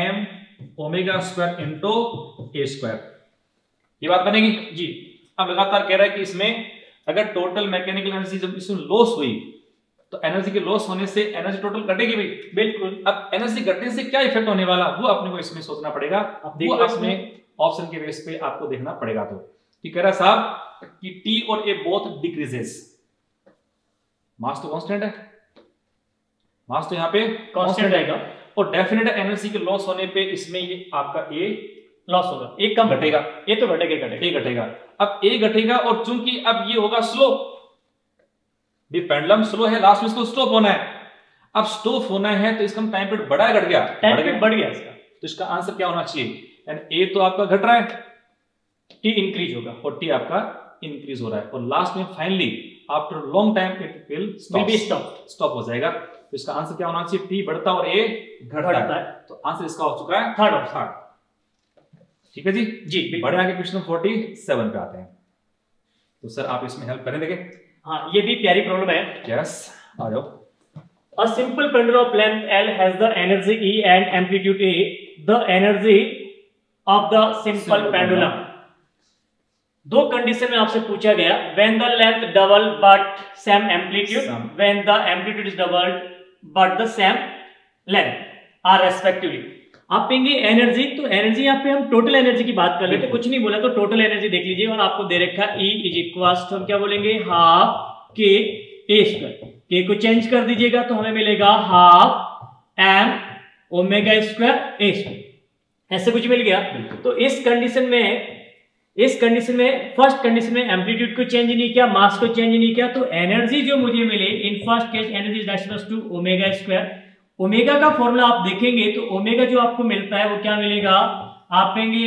m⍵² इंटू A², ये बात बनेगी जी। अब लगातार कह रहा है कि इसमें अगर टोटल मैकेनिकल एनर्जी जब इसमें लॉस हुई तो एनर्जी के लॉस होने से एनर्जी टोटल घटेगी भाई, बिल्कुल। अब एनर्जी घटने से क्या इफेक्ट होने वाला वो अपने को इसमें सोचना पड़ेगा, वो अपने ऑप्शन के बेस पे आपको देखना पड़ेगा। तो कि कह रहा साहब कि T और A बोथ डिक्रीजेस, मास तो कांस्टेंट है, मास तो यहाँ पे कांस्टेंट रहेगा और डेफिनेट एनर्जी के लॉस होने पे इसमें ये आपका A लॉस होगा, एक कम घटेगा, ये तो घटेगा। अब A घटेगा और चूंकि अब ये होगा स्लो, पेंडुलम स्लो है, लास्ट में इसको स्टॉप होना है। अब स्टॉप होना है तो इसका टाइम पीरियड बढ़ा है, घट गया, बढ़ गया इसका। तो इसका आंसर क्या होना चाहिए, ए तो आपका घट रहा है, टी इंक्रीज होगा और टी आपका इंक्रीज हो रहा है और लास्ट में finally after long time it will be stop हो जाएगा। तो इसका आंसर क्या होना चाहिए, टी बढ़ता और ए घटता है। तो आंसर इसका हो चुका है थर्ड। ठीक है जी। बड़े आगे क्वेश्चन 47 पे आते हैं। तो सर आप इसमें हेल्प करें, देखें। हाँ, ये भी प्यारी प्रॉब्लम है। यस, आ जाओ। A simple pendulum of length L has the energy E and amplitude A. The energy of the simple pendulum. दो कंडीशन में आपसे पूछा गया, when the length double but same amplitude, when the amplitude is doubled but the same length are respectively. आप कहेंगे energy, तो energy यहाँ पे हम टोटल एनर्जी की बात कर लेते, कुछ नहीं बोला तो टोटल एनर्जी देख लीजिए और आपको दे रखा E इज इक्वल टू, हम क्या बोलेंगे, हाफ KA²। K को चेंज कर दीजिएगा तो हमें मिलेगा हाफ m⍵²A², ऐसे कुछ मिल गया। तो इस कंडीशन में फर्स्ट कंडीशन में एम्पलीट्यूड को चेंज नहीं किया, मास को चेंज नहीं किया, तो एनर्जी जो मुझे मिले in first case energy is equal to ω²। Omega का फॉर्मूला आप देखेंगे तो ओमेगा जो आपको मिलता है वो क्या मिलेगा, आप कहेंगे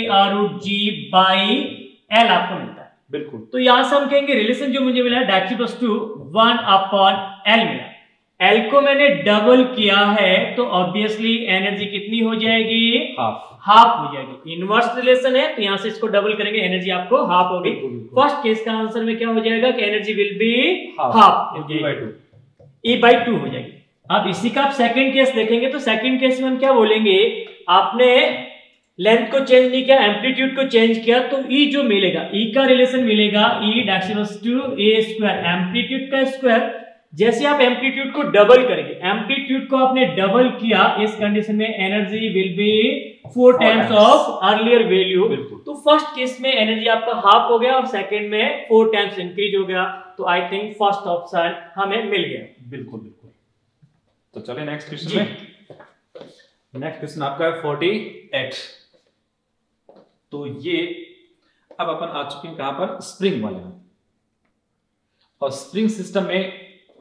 √G/L आपको मिलता है, बिल्कुल। तो यहां से हम कहेंगे रिलेशन जो मुझे मिला है दैट्स टू 1/L मिला। L को मैंने डबल किया है तो ऑब्वियसली एनर्जी कितनी हो जाएगी, हाफ हो जाएगी। इनवर्स रिलेशन है तो यहां से इसको डबल करेंगे, एनर्जी आपको हाफ होगी। फर्स्ट केस का आंसर में क्या हो जाएगा कि energy will be half, E/2 हो जाएगी। अब इसी का आप सेकंड केस देखेंगे तो सेकंड केस में हम क्या बोलेंगे, आपने लेंथ को चेंज नहीं किया, एम्पलीट्यूड को चेंज किया, तो E जो मिलेगा, E का रिलेशन मिलेगा E/A², एम्पलीट्यूड का स्क्वायर। जैसे आप एम्पलीट्यूड को डबल करेंगे, एम्पलीट्यूड को आपने डबल किया, इस कंडीशन में energy will be 4 times of earlier value. तो फर्स्ट केस में एनर्जी आपका हाफ हो गया और सेकंड में 4 टाइम्स इंक्रीज हो गया। तो आई थिंक फर्स्ट ऑप्शन हमें मिल गया। बिल्कुल। तो चलिए नेक्स्ट क्वेश्चन में। नेक्स्ट क्वेश्चन आपका है 48। तो ये अब अपन आ चुके हैं कहां पर, स्प्रिंग वाले में। और स्प्रिंग सिस्टम में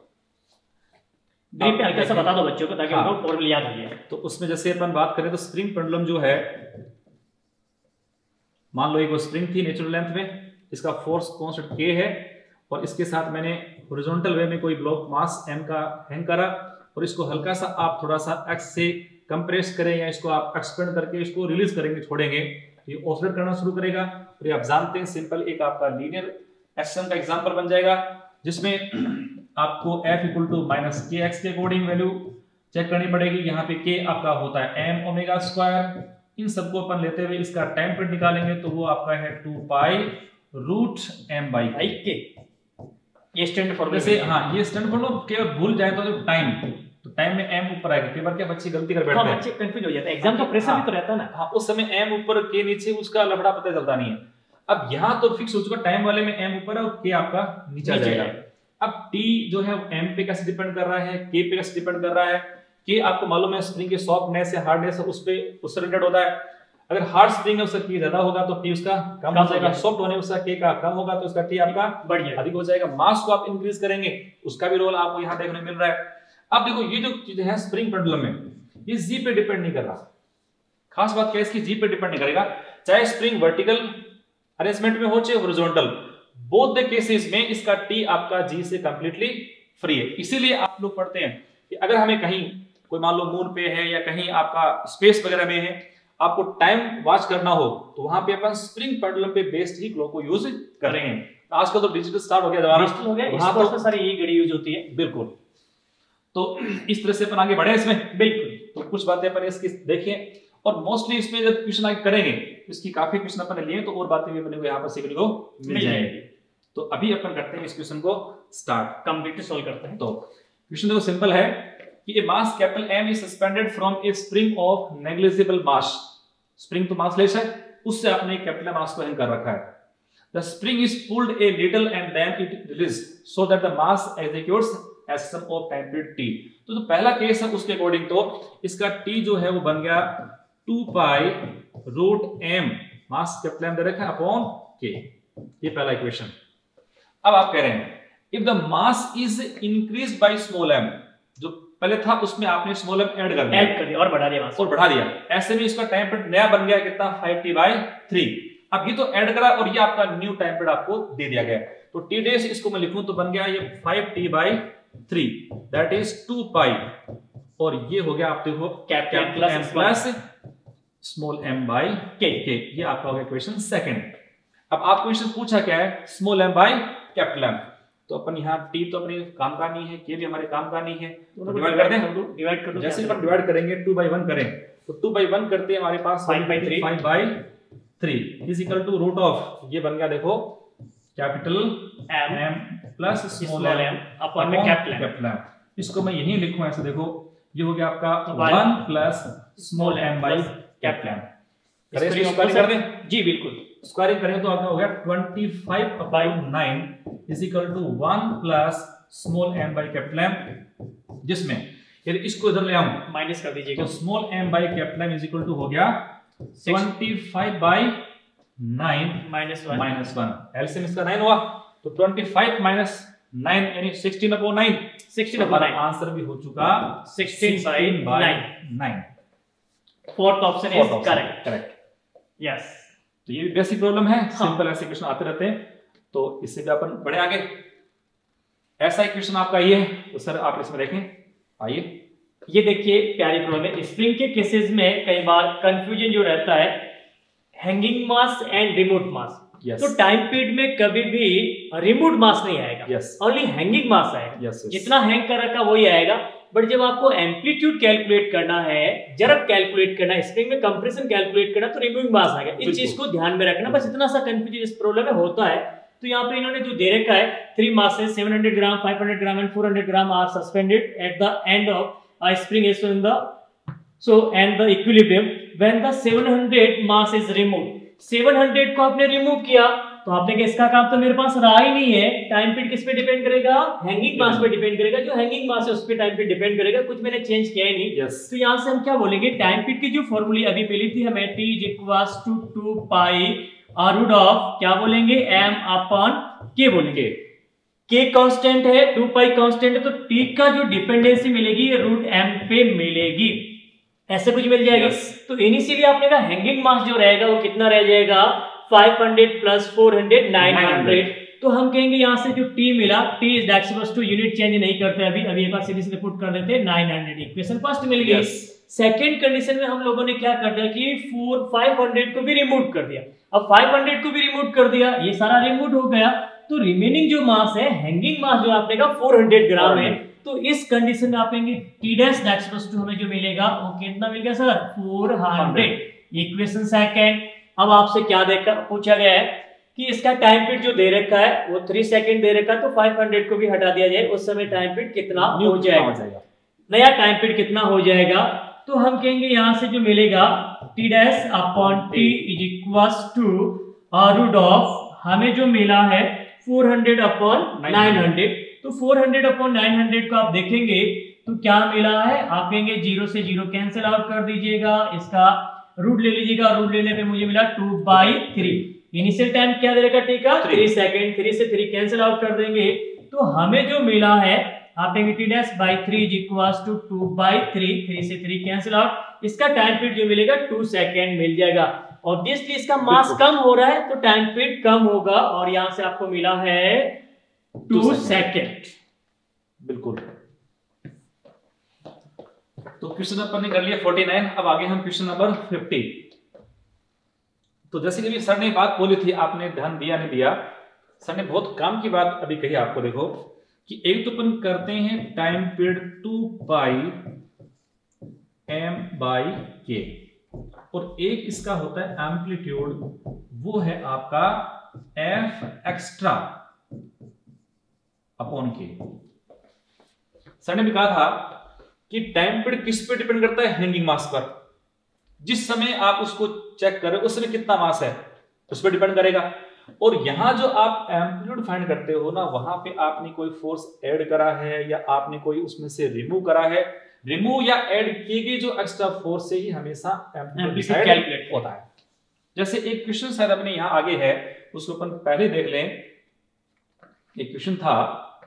हल्का सा बता दो बच्चों को ताकि उनको फॉर्मूला याद हो जाए। तो उसमें जैसे अपन बात करें तो स्प्रिंग पेंडुलम जो है, मान लो एक स्प्रिंग थी नेचुरल लेंथ में, इसका फोर्स कांस्टेंट K है और इसके साथ मैंने हॉरिजॉन्टल वे में कोई ब्लॉक मास M का हैंग करा और इसको हल्का सा आप थोड़ा सा X से कंप्रेस करें या इसको आप एक्सपेंड करके इसको रिलीज करेंगे, छोड़ेंगे, ये ऑसिलेट करना शुरू करेगा। और ये आप जानते हैं सिंपल एक आपका लीनियर एक्शन का एग्जांपल बन जाएगा जिसमें आपको F = -kx के अकॉर्डिंग वैल्यू चेक करनी पड़ेगी। यहाँ पे K आपका होता है m⍵²। इन सबको अपन लेते हुए इसका टाइम पीरियड निकालेंगे तो वो आपका है 2π रूट m बाई के। ये स्टैंडर्ड फॉर्मूला जैसे हाँ ये स्टैंडर्ड फॉर्मूला केवल भूल जाए तो टाइम, तो टाइम में m ऊपर आएगा। कई बार क्या बच्चे गलती कर बैठते हैं, बच्चे कंफ्यूज हो जाते हैं, एग्जाम का प्रेशर भी तो रहता है ना। हाँ उस समय m ऊपर k नीचे, उसका लफड़ा पता चलता नहीं है। अब यहाँ तो फिक्स हो चुका, टाइम वाले में m ऊपर है और k आपका नीचे आ जाएगा। अब t जो है m पे कैसे डिपेंड कर रहा है, k पे कैसे डिपेंड कर रहा है। k आपको मालूम है स्प्रिंग के सॉफ्टनेस या हार्डनेस उस पे उससे रिलेटेड होता है। अगर हार्ड स्प्रिंग है उसका k ज्यादा होगा तो t उसका कम हो जाएगा, सॉफ्ट होने उसका k का कम होगा तो उसका t आपका बढ़िया अधिक हो जाएगा। मास को आप इंक्रीज करेंगे उसका भी रोल आपको यहाँ देखने मिल रहा है। अब देखो ये जो चीज है स्प्रिंग पेंडुलम में, ये g पे डिपेंड नहीं कर रहा। खास बात क्या है इसकी, g पे डिपेंड नहीं करेगा, चाहे स्प्रिंग वर्टिकल अरेंजमेंट में हो चाहे हॉरिजॉन्टल, बोथ द केसेस में इसका t आपका g से कंप्लीटली फ्री है। इसीलिए आप लोग पढ़ते हैं कि अगर हमें कहीं कोई मान लो मून पे है या कहीं आपका स्पेस वगैरह में है, आपको टाइम वॉच करना हो तो वहां पे अपन स्प्रिंग पेंडुलम पे बेस्ड ही क्लॉक को यूज करेंगे। आजकल तो डिजिटल स्टार्ट हो गया जमाना, डिजिटल हो गया, वहां तो सारी यही घड़ी यूज होती है। बिल्कुल, तो इस तरह से अपन आगे बढ़े इसमें। बिल्कुल, तो कुछ बातें अपन इसकी देखें और मोस्टली इसमें जब क्वेश्चन आगे करेंगे इसकी काफी क्वेश्चन अपन लिए तो और बातें भी अपने को यहाँ पर सीखने को मिल जाएगी। तो अभी अपन करते हैं इस क्वेश्चन को स्टार्ट, कंप्लीट सॉल्व करते हैं। तो क्वेश्चन देखो सिंपल है कि a mass capital M is suspended from a spring of negligible mass. Spring तो मासलेस है, उससे आपने कैपिटल मास को हैंग कर रखा है। The spring is pulled a little and then it release so that the mass executes as some of time period t। तो जो पहला केस है उसके अकॉर्डिंग तो इसका t जो है वो बन गया 2 pi root m, mass capital M दे रखा है अपॉन k। ये पहला इक्वेशन। अब आप कह रहे हैं if the mass is increased by small m, जो पहले था उसमें आपने स्मॉल m ऐड कर दिया और बढ़ा दिया मास, और बढ़ा दिया, ऐसे में इसका टाइम पीरियड नया बन गया कितना 5t/3। अब ये तो ऐड करा और ये आपका न्यू टाइम पीरियड आपको दे दिया गया। तो t डेज इसको मैं लिखूं तो बन गया ये 5t/3 दैट इज 2 पाई, और ये हो गया आप देखो capital M plus small m by k। ये आपका हो गया क्वेश्चन सेकंड। अब आप क्वेश्चन पूछा क्या है, small m by capital M, तो अपन यहाँ t तो अपने काम का नहीं है, k भी हमारे काम का नहीं है, तो डिवाइड कर दें। डिवाइड कर दो, जैसे अपन डिवाइड करेंगे 2/1 करें तो 2/1 करते हैं हमारे पास 5/3 is equal to root of, ये बन गया देखो capital M plus small m upon में कैपिटल M। इसको मैं यहीं लिखूं ऐसे, देखो ये हो गया आपका 1 plus small m by capital M। Squaring कर दें जी, बिल्कुल स्क्वायरिंग करें तो आपका हो गया 25/9 is equal to 1 plus small m by capital M, जिसमें यदि इसको इधर ले आऊं माइनस कर दीजिएगा तो small m by capital M is equal to हो गया 25/9 माइनस 1। एलसीएम इसका 9 हुआ तो 25 माइनस 9 यानी 16/9। 16/9 आंसर भी हो चुका 16/9। Fourth option is correct. Yes, तो ये बेसिक प्रॉब्लम है, सिंपल ऐसे क्वेश्चन आते रहते हैं, तो इससे भी अपन बढ़े आगे। ऐसा एक क्वेश्चन आपका ये है तो सर आप इसमें देखें, आइए ये देखिए प्यारी प्रॉब्लम है। स्प्रिंग के केसेस में कई बार कंफ्यूजन जो रहता है hanging mass and remote mass. तो टाइम पीरियड में कभी भी रिमोट मास नहीं आएगा, ओनली हैंगिंग मास आएगा। जितना हैंग कर रखा वही आएगा, बट जब आपको एम्पलीट्यूड कैलकुलेट करना है, जरब कैलकुलेट करना है, स्प्रिंग में कंप्रेशन कैलकुलेट करना, तो रिमूविंग मास आएगा। इस चीज को ध्यान में रखना, बस इतना सा कंफ्यूजन इस प्रॉब्लम में होता है। तो यहाँ पे इन्होंने जो दे रखा है 3 masses 700 gram 500 gram and 400 gram are suspended at the end of a spring is in the and the equilibrium when the 700 mass is removed। 700 को आपने रिमूव किया तो आपने कहा इसका काम तो मेरे पास रहा ही नहीं है। टाइम पीरियड किस पे डिपेंड करेगा, हैंगिंग मास पे डिपेंड करेगा। जो हैंगिंग मास है उस पे टाइम पीरियड डिपेंड करेगा, कुछ मैंने चेंज किया ही नहीं। तो यहाँ से हम क्या बोलेंगे, टाइम पीरियड की जो फॉर्मूला अभी मिली थी हमें t = 2 पाई रूट ऑफ क्या बोलेंगे m/k बोलेंगे। k कांस्टेंट है, 2 पाई कांस्टेंट है, तो t का जो डिपेंडेंसी मिलेगी ये रूट m पे मिलेगी, ऐसे कुछ मिल जाएगा। तो इनिशियली आपने कहा हैंगिंग मास जो रहेगा वो कितना रह जाएगा 500 प्लस 400 900। तो हम कहेंगे यहाँ से जो t मिला, t is decimals to unit change नहीं करते अभी एक बार सीधे सीधे पुट कर देते 900। इक्वेशन फर्स्ट मिल गई। सेकंड कंडीशन में हम लोगों ने क्या कर दिया कि 500 को भी रिमूव कर दिया। अब 500 को भी रिमूव कर दिया, ये सारा रिमूव हो गया, तो रिमेनिंग जो मास है हैंगिंग मास जो आपने कहा 400 ग्राम है। तो इस कंडीशन में आप कहेंगे t डैश डेसिमल्स टू हमें जो मिलेगा वो कितना मिल गया सर 400। Equation second. अब आपसे क्या देखा पूछा गया है कि इसका टाइम पीरियड जो दे रखा है वो 3 सेकंड दे रखा है, तो 500 को भी हटा दिया जाए, उस समय टाइम पीरियड कितना हो जाएगा, नया टाइम पीरियड कितना हो जाएगा। तो हम कहेंगे यहां से जो मिलेगा t dash upon t is equals to root of, हमें जो मिला है 400 अपॉन 900, तो 400 अपॉन 900 को आप देखेंगे तो क्या मिला है, आप कहेंगे 0 से 0 कैंसिल आउट कर दीजिएगा, इसका रूट ले लीजिएगा, रूट लेने पे मुझे मिला 2/3। इनिशियल टाइम क्या दे रखा टी का 3 सेकंड, 3 से 3 कैंसिल आउट कर देंगे, तो हमें जो मिला है आप t dash by 3 is equals to 2/3, 3 से 3 कैंसिल आउट, इसका टाइम पीरियड जो मिलेगा 2 सेकंड मिल जाएगा। ऑब्वियसली इसका मास कम हो रहा है तो टाइम पीरियड कम होगा, और यहां से आपको मिला है 2 सेकंड। बिल्कुल। तो क्वेश्चन अपन ने कर लिया 49, अब आगे हम क्वेश्चन नंबर 50। तो जैसे कि सर ने बात बोली थी, आपने ध्यान दिया नहीं दिया, सर ने बहुत काम की बात अभी कही आपको। देखो कि एक तो अपन करते हैं टाइम पीरियड 2πm/k, और एक इसका होता है एम्पलीट्यूड, वो है आपका f extra upon k। Sir ने भी कहा था कि टाइम पीरियड किस पे डिपेंड करता है, हैंगिंग मास पर। जिस समय आप उसको चेक करें उस समय कितना मास है उस पर डिपेंड करेगा। और यहां जो आप एम्पलीट्यूड फाइंड करते हो ना, वहां पे आपने कोई फोर्स ऐड करा है या आपने कोई उसमें से रिमूव करा है, रिमूव या ऐड किए गए जो एक्स्ट्रा फोर्स से ही हमेशा एम्पलीट्यूड कैलकुलेट होता है। जैसे एक क्वेश्चन शायद अपने यहां आगे है, उसको अपन पहले देख लें। एक क्वेश्चन था,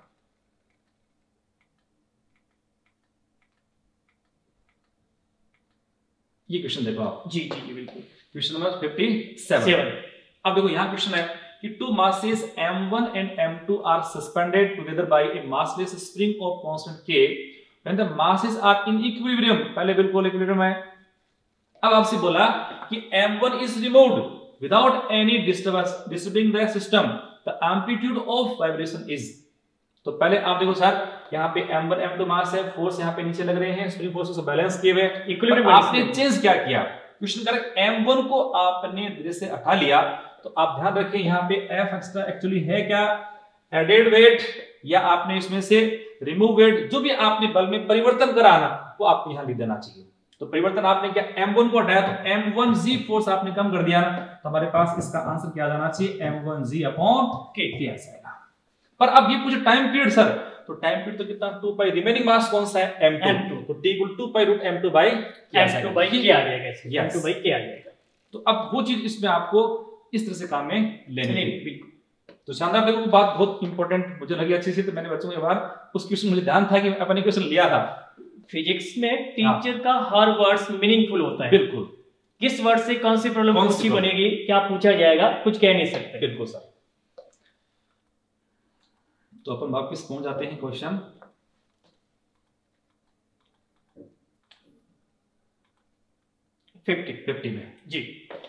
ये क्वेश्चन देखो आप। जी जी जी बिल्कुल, क्वेश्चन नंबर 57। अब देखो यहाँ क्वेश्चन है कि two masses m1 and m2 are suspended together by a massless spring of constant k when the masses are in equilibrium। पहले बिल्कुल इक्विलिब्रियम है। अब आपसे बोला कि m1 is removed without any disturbance disturbing the system, the amplitude of vibration is। तो पहले आप देखो सर, यहाँ पे m1 m2 मास है, फोर्स यहाँ पे नीचे लग रहे हैं, स्प्रिंग फोर्स से बैलेंस किए हुए, इक्विलिब्रियम। आपने चेंज क्या किया, क्वेश्चन कर m1 को आपने धीरे से हटा लिया, तो आप ध्यान रखें यहाँ पे f एक्स्ट्रा एक्चुअली है क्या, एडेड वेट, या आपने इसमें से रिमूव वेट, जो भी आपने बल में परिवर्तन करा ना, वो आपको यहाँ लिख देना चाहिए। तो परिवर्तन आपने क्या, m1 को हटाया तो m1g फोर्स आपने कम कर दिया ना, तो हमारे पास इसका आंसर क्या जाना चाहिए, m1g अपॉन k आएगा। पर अब ये पूछे टाइम पीरियड सर, तो टाइम पीरियड तो कितना 2π, रिमेनिंग मास कौन सा है m2, तो t equal 2π root m2 by k आ जाएगा, m2 बाई k आ जाएगा। तो अब वो चीज इसमें आपको इस तरह से काम में लेनी है। तो शानदार, देखो बात बहुत इंपॉर्टेंट मुझे लगी अच्छी सी, तो मैंने बच्चों के बार उस क्वेश्चन मुझे ध्यान था कि अपने क्वेश्चन लिया था। फिजिक्स में टीचर का हर वर्ड्स मीनिंगफुल होता है। बिल्कुल, किस वर्ड से कौन सी प्रॉब्लम बनेगी, क्या पूछा जाएगा, कुछ कह नहीं सकते। बिल्कुल सर। तो अपन वापस पहुंच जाते हैं क्वेश्चन 50 में जी।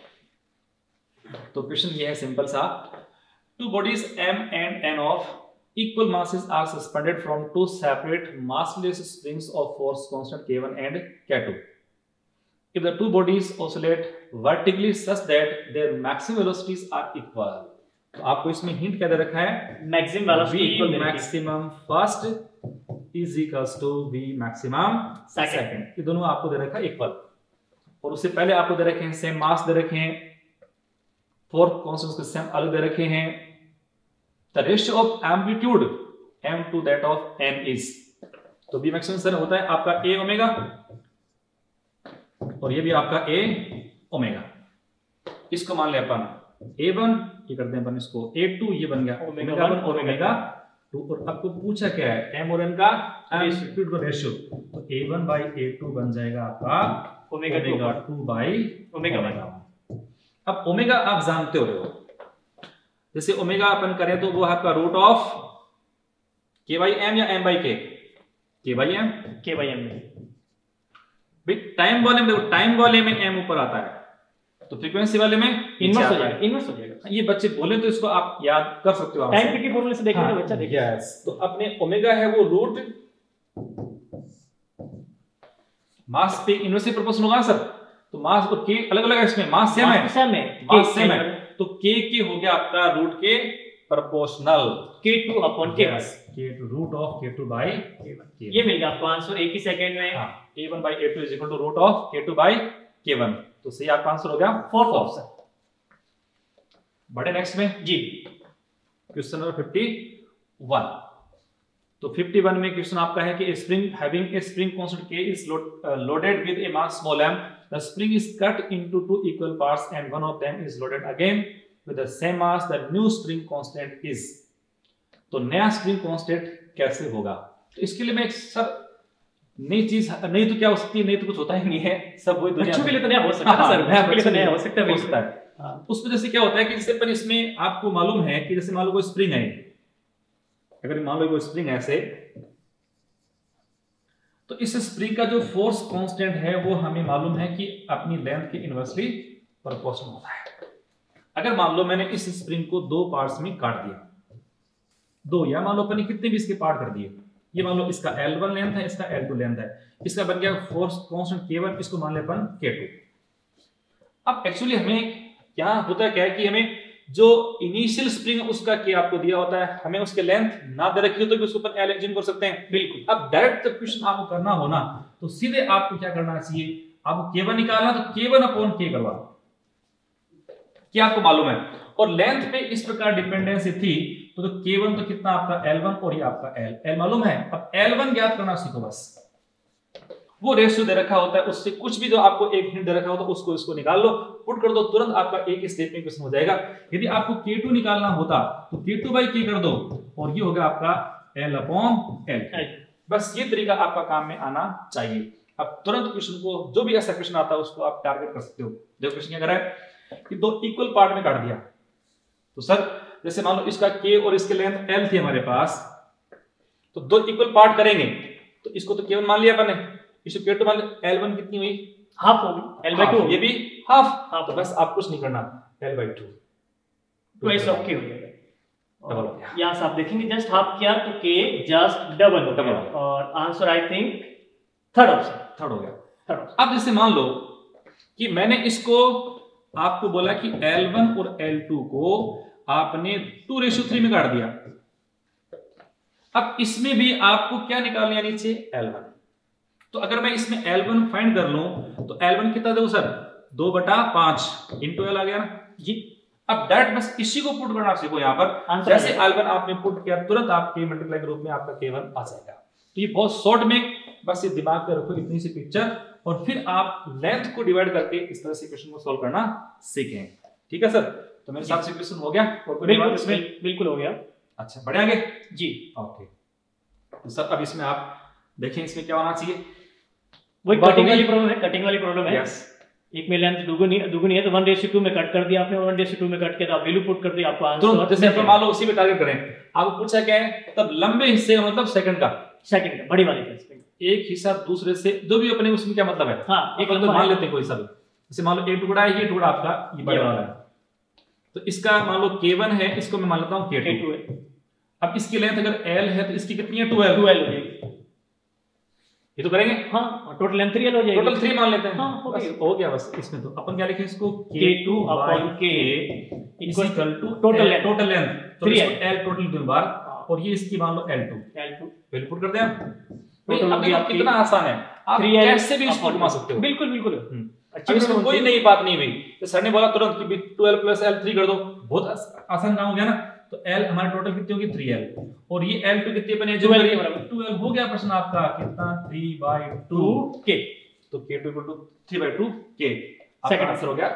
तो क्वेश्चन ये है सिंपल सा, two bodies m and n of equal masses are suspended from two separate massless springs of force constant k1 and k2. If the two bodies oscillate vertically such that their maximum velocities are equal, तो आपको इसमें hint क्या दे रखा है, maximum velocity equal है, maximum first is equals to v maximum second, ये दोनों आपको दे रखा है इक्वल। और उससे पहले आपको दे रखे हैं सेम मास दे रखे हैं, फोर कांस्टेंट्स के सेम अलग दे रखे हैं, the ratio of amplitude m to that of n is, तो b मैक्सिमम सर होता है आपका a ओमेगा, और ये भी आपका a ओमेगा। इसको मान ले अपन a1, ये करते हैं अपन इसको a2, ये बन गया ओमेगा 1 और ओमेगा 2। और आपको पूछा क्या है, m और n का एम्पलीट्यूड का रेशियो, तो a1 बाई a2 बन जाएगा आपका ओमेगा 2 बाई ओमेगा 1। अब ओमेगा आप जानते हो, जैसे ओमेगा अपन करें तो वो आपका root of k by m या m by k, k by m। भाई टाइम वाले में देखो, टाइम वाले में m ऊपर आता है, तो फ्रीक्वेंसी वाले में इनवर्स हो जाएगा, इनवर्स हो जाएगा। ये बच्चे बोले तो इसको आप याद कर सकते हो, टाइम की फॉर्मूले से देखने हाँ, बच्चा देखिए। यस, तो अपने ओमेगा है वो रूट मास पे इनवर्सली प्रोपोर्शनल होगा सर, तो मास और के अलग अलग है, इसमें मास सेम है, मास सेम है, मास सेम है, तो k हो गया आपका रूट के proportional K2 upon K1, K2 root of K2 by K1। ये मिल गया आपको आंसर एक ही सेकंड में। A1 by A2 is equal to root of K2 by K1। तो सही आपका आंसर हो गया फोर्थ ऑप्शन। बढ़े नेक्स्ट में जी, क्वेश्चन नंबर 51। तो 51 में क्वेश्चन आपका है कि spring having a spring constant K is loaded with a mass small m, the spring is cut into two equal parts and one of them is loaded again with the same mass, the new spring constant is। तो नया spring constant कैसे होगा? तो इसके लिए मैं एक sir नई चीज, नहीं तो क्या हो सकती है, नहीं तो कुछ होता ही नहीं है, सब वही दुनिया बच्चों के लिए तो नया हो सकता है सर, बच्चों के लिए तो नया हो सकता है। उस वजह से क्या होता है कि जैसे पर इसमें आपको मालूम है कि जैसे मान लो कोई स्प्रिंग है, अगर मान लो कोई स्प्रिंग ऐसे, तो इस स्प्रिंग का जो फोर्स कांस्टेंट है वो हमें मालूम है कि अपनी लेंथ के इनवर्सली प्रोपोर्शनल होता है। अगर मान लो मैंने इस स्प्रिंग को दो पार्ट्स में काट दिया, दो या मान लो अपने कितने भी इसके पार्ट कर दिए, ये मान लो इसका L1 लेंथ है, इसका L2 लेंथ है, इसका बन गया फोर्स कांस्टेंट K1, इसको मान ले अपन K2। अब एक्चुअली हमें क्या होता है, क्या है कि हमें जो इनिशियल स्प्रिंग उसका K आपको दिया होता है, हमें उसके लेंथ ना दे रखी हो तो भी उसको अपन L एज्यूम कर सकते हैं। बिल्कुल। अब डायरेक्ट जब क्वेश्चन आपको करना हो ना, तो सीधे आपको क्या करना चाहिए, आपको K1 निकालना, तो K1 अपॉन K करवा, क्या आपको मालूम है, और लेंथ पे इस प्रकार डिपेंडेंसी थी तो K1 तो कितना आपका L1 और ये आपका L मालूम है। अब L1 ज्ञात करना सीखो बस, वो रेशियो दे रखा होता है, उससे कुछ भी जो आपको एक हिंट दे रखा होता है उसको इसको निकाल लो, पुट कर दो, तुरंत आपका एक स्टेप में क्वेश्चन हो जाएगा। यदि आपको K2 निकालना होता तो K2 बाई K कर दो और ये हो गया आपका L अपॉन L। बस ये तरीका आपका काम में आना चाहिए। अब तुरंत क्वेश्चन को, जो भी ऐसा क्वेश्चन आता है उसको आप टारगेट कर सकते हो। जो क्वेश्चन क्या करा है कि दो इक्वल पार्ट में काट दिया, तो सर जैसे मान लो इसका K और इसके लेंथ L थी हमारे पास, तो दो इक्वल पार्ट करेंगे तो इसको तो K1 मान लिया अपन ने, इसको K2 मान लिया, L1 कितनी हुई, हाफ होगी, L/2, ये भी हाफ, तो बस आप कुछ नहीं करना, L/2 तो ऐसा ओके हो जाएगा। डबल हो गया, यहां से आप देखेंगे जस्ट हाफ किया तो K जस्ट डबल हो गया, और answer I think third option हो गया। अब जैसे मान लो कि मैंने इसको आपको बोला कि L1 और L2 को आपने 2:3 में काट दिया, अब इसमें भी आपको क्या निकालना है, नीचे L1। तो अगर मैं इसमें L1 फाइंड कर लूं तो L1 कितना दो सर, 2/5 इंटू L आ गया ना जी। अब डायरेक्ट बस इसी को पुट करना सीखो यहाँ पर, जैसे L1 आपने पुट किया तुरंत आपके मल्टीप्लाई के रूप में आपका K1 आ जाएगा। तो ये बहुत शॉर्ट में, बस ये दिमाग में रखो इतनी सी पिक्चर, और फिर आप लेंथ को डिवाइड करके इस तरह से क्वेश्चन को सॉल्व करना सीखें। ठीक है सर, तो मेरे हिसाब से क्वेश्चन हो गया, और कोई बात इसमें? बिल्कुल हो गया। अच्छा, बढ़े आगे जी। ओके, तो सर अब इसमें आप देखें इसमें क्या होना चाहिए, वही कटिंग वाली प्रॉब्लम है, कटिंग वाली प्रॉब्लम है। यस, एक में लेंथ दुगुनी है तो 1:2 में कट कर दिया आपने, 1:2 में कट किया तो आप वैल्यू पुट कर दिया, आपको आंसर। जैसे अपन मान लो उसी में टारगेट करें, आपको पूछा क्या है, तब लंबे हिस्से का मतलब सेकंड का, बड़ी वाली का एक हिस्सा दूसरे से, जो भी अपने उसमें क्या मतलब है, हाँ, एक मतलब मान लेते हैं कोई सा भी, जैसे मान लो एक टुकड़ा है, ये टुकड़ा आपका ये बड़ा वाला है, तो इसका मान लो K1 है, इसको मैं मान लेता हूँ K2 है। अब इसकी लेंथ अगर L है तो इसकी कितनी है, 2L हो जाएगी, ये तो करेंगे, हाँ, टोटल लेंथ 3L हो जाएगी, टोटल 3 मान लेते हैं, हाँ, हो गया बस। इसमें तो अपन क्या लिखें इसको, K2 upon K equal to total length, तो इसको L टोटल 2 बार, और ये इसकी मान लो L2 वैल्यू पुट कर दें। कितना आसान है, आप कैसे भी इसको घुमा सकते हो। बिल्कुल बिल्कुल, अच्छा, इसमें कोई नई बात नहीं हुई, तो सर ने बोला तुरंत कि 2L + L 3 कर दो, बहुत आसान काम हो गया ना। तो L हमारी टोटल कितनी होगी, 3L, और ये L2 कितनी बने, 2L हो गया। प्रश्न आपका कितना, 3/2K, तो K2 = 3/2K, आपका आंसर हो गया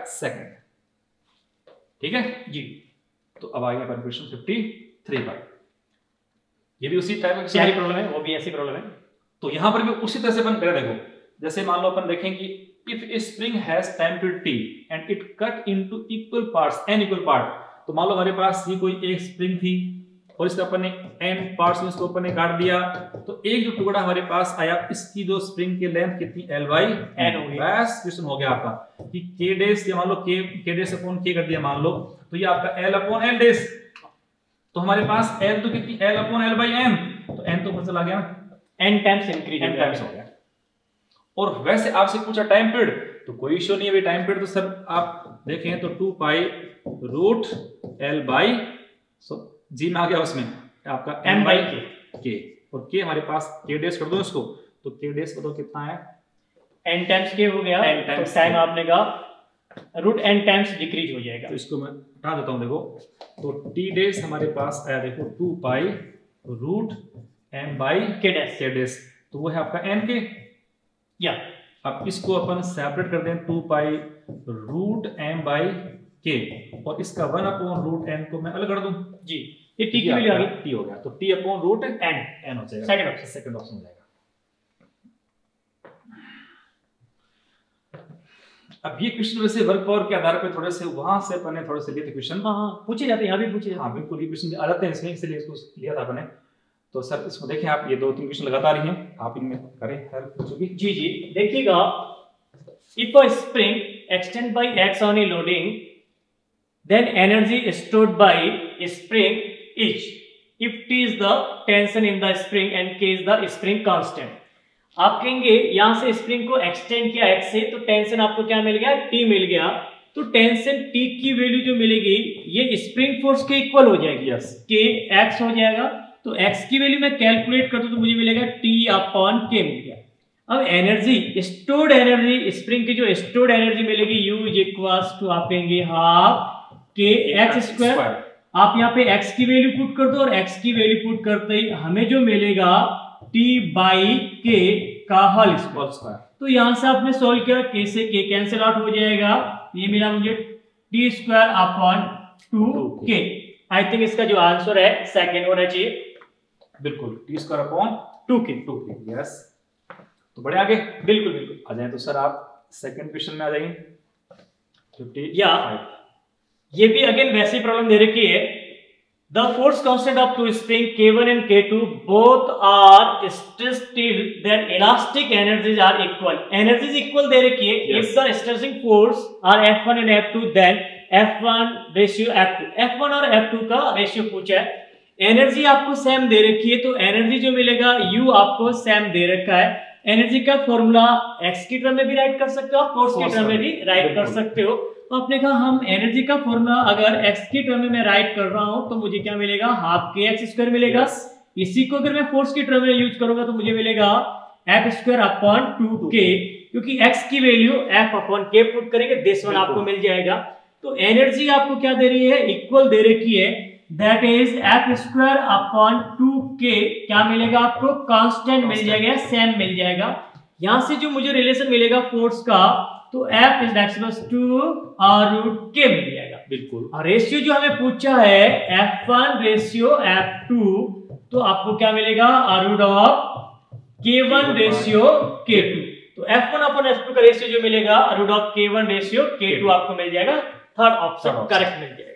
सेकंड। ठीक है जी, तो अब आ गया क्वेश्चन 53 पर, ये भी उसी टाइप की प्रॉब्लम है, वो भी ऐसी प्रॉब्लम है। तो यहां पर भी उसी तरह से अपन करें, देखो जैसे मान लो अपन देखें कि if a spring has time period t and it cut into equal parts, n equal part, तो मान लो हमारे पास ये कोई एक स्प्रिंग थी और इसका अपन ने n पार्ट्स में इसको अपन ने काट दिया, तो एक जो टुकड़ा हमारे पास आया, इसकी जो स्प्रिंग की लेंथ कितनी, L/n होगी। बस क्वेश्चन हो गया आपका कि k डैश, ये मान लो k डैश अपॉन k कर दिया मान लो, तो ये आपका L/L डैश, तो हमारे पास L तो कितनी, L/L/n, तो n तो फसल आ गया ना, n times increase, n times हो गया। और वैसे आपसे पूछा टाइम पीरियड, तो कोई इश्यू नहीं है भाई, टाइम पीरियड तो सर आप देखें तो 2 pi root L by g में आ गया उसमें आपका m बाई k, और k हमारे पास k डेस कर दो इसको, तो k डेस बताओ कितना है, n टाइम्स k हो गया, तो टाइम आपने कहा रूट n टाइम्स डिक्रीज हो जाएगा, तो इसको मैं हटा देता हूं। देखो तो t डेस हमारे पास आया, देखो 2 pi root m by k डेस, तो वो है आपका n k। या अब इसको अपन सेपरेट कर दें 2 pi root m by k, और इसका 1 अपॉन रूट n को मैं अलग कर दूं जी, ये t की वैल्यू आ गई, t हो गया, तो t अपॉन रूट n हो जाएगा, सेकंड ऑप्शन हो जाएगा। अब ये क्वेश्चन वैसे वर्क पावर के आधार पर थोड़े से वहां से अपन ने थोड़े से लिए थे क्वेश्चन, हाँ पूछे जाते हैं, यहाँ भी पूछे जाते हैं, हाँ बिल्कुल ये क्वेश्चन आ जाते हैं इसमें, इसलिए इसको लिया था अपने। तो सर इसको देखें आप, ये 2-3 क्वेश्चन लगातार ही हैं, आप इनमें करें हेल्प बच्चों की। जी जी देखिएगा, if a spring extend by x on a loading, then energy stored by spring is, if t is the tension in the spring and k is the spring constant। आप कहेंगे यहां से स्प्रिंग को एक्सटेंड किया x से, तो tension आपको क्या मिल गया, t मिल गया, तो टेंशन t की वैल्यू जो मिलेगी ये स्प्रिंग फोर्स के इक्वल हो जाएगी, k x हो जाएगा, तो x की वैल्यू मैं कैलकुलेट कर दूं तो मुझे मिलेगा t अपॉन k मिल गया। अब एनर्जी, स्टोर्ड एनर्जी, स्प्रिंग की जो स्टोर्ड एनर्जी मिलेगी U इज इक्वल्स टू आप कहेंगे हाफ k x स्क्वायर, आप यहाँ पे x की वैल्यू पुट कर दो, और x की वैल्यू पुट करते ही हमें जो मिलेगा t बाई k का होल स्क्वायर। तो यहां से आपने सोल्व किया, k से k कैंसिल आउट हो जाएगा, ये मिला मुझे t square upon 2k। I think इसका जो आंसर है सेकंड होना चाहिए, बिल्कुल t square upon 2k, yes. तो बड़े आगे, बिल्कुल बिल्कुल आ जाए। तो सर आप सेकंड क्वेश्चन में आ जाइए 55। या ये भी अगेन वैसी प्रॉब्लम दे रखी है, the force constant of two spring K1 and K2 both are stressed till their elastic energies are equal, energies equal दे रखी है, if the stressing force are F1 and F2 then F1 ratio F2, F1 और F2 का ratio पूछा है, energy आपको same दे रखी है, तो एनर्जी जो मिलेगा U आपको सेम दे रखा है, एनर्जी का फॉर्मूला x की टर्म में भी राइट कर सकते हो, फोर्स की टर्म में भी राइट कर सकते हो। तो आपने कहा हम एनर्जी का फॉर्मूला अगर x की टर्म में मैं राइट कर रहा हूं तो मुझे क्या मिलेगा, हाफ k x स्क्वायर मिलेगा, इसी को अगर मैं फोर्स की टर्म में यूज करूंगा तो मुझे मिलेगा F स्क्वायर अपॉन 2k, क्योंकि x की value F upon k put करेंगे, दिस वन आपको मिल जाएगा। तो एनर्जी आपको क्या दे रही है, इक्वल दे रखी है, that is F square upon 2k, क्या मिलेगा आपको, कांस्टेंट मिल जाएगा, सेम मिल जाएगा। यहां से जो मुझे रिलेशन मिलेगा फोर्स का, तो F is equals to root k मिल जाएगा, बिल्कुल। और रेशियो जो हमें पूछा है F1 रेशियो F2, तो आपको क्या मिलेगा, root of K1 ratio K2, तो F1 अपॉन F2 का रेशियो जो मिलेगा root of K1 ratio K2 आपको मिल जाएगा, थर्ड ऑप्शन करेक्ट मिल जाएगा।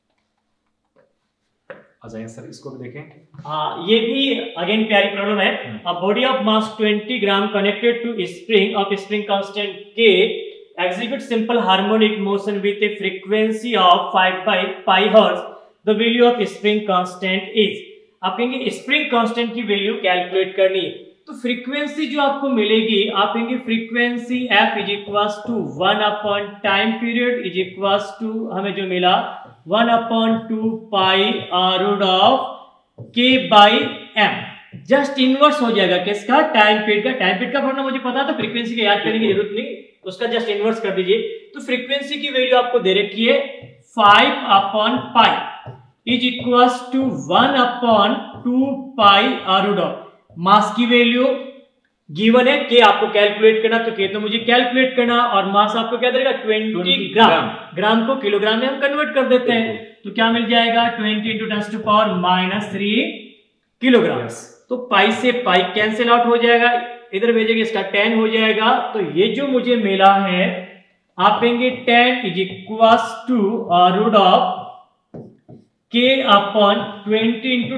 आ जाइए सर, इसको भी देखें। हाँ ये भी अगेन प्यारी प्रॉब्लम है, a body of mass 20 gram connected to spring of spring constant K execute simple harmonic motion with a frequency of 5 by pi hertz, the value of spring constant is। आप कहेंगे spring constant की value calculate करनी है, तो frequency जो आपको मिलेगी, आप कहेंगे frequency F is equals to 1 upon time period is equals to, हमें जो मिला 1 upon 2 pi root of k by m, just inverse हो जाएगा किसका, टाइम पीरियड का। टाइम पीरियड का फॉर्मूला मुझे पता था, फ्रीक्वेंसी का याद करने की जरूरत नहीं, उसका जस्ट इनवर्स कर दीजिए। तो फ्रीक्वेंसी की वैल्यू आपको दे रखी है 5 अपॉन pi is equals to 1 upon 2 pi root of, mass की वैल्यू गिवन है, k आपको कैलकुलेट करना, तो k तो मुझे कैलकुलेट करना, और मास आपको क्या देगा 20 ग्राम, ग्राम को किलोग्राम में हम कन्वर्ट कर देते हैं, तो क्या मिल जाएगा 20 into 10⁻³ किलोग्राम। तो पाई से पाई कैंसिल आउट हो जाएगा, इधर भेजेंगे इसका 10 हो जाएगा, तो ये जो मुझे मिला है आप कहेंगे 10 is equals to root of k upon 20 into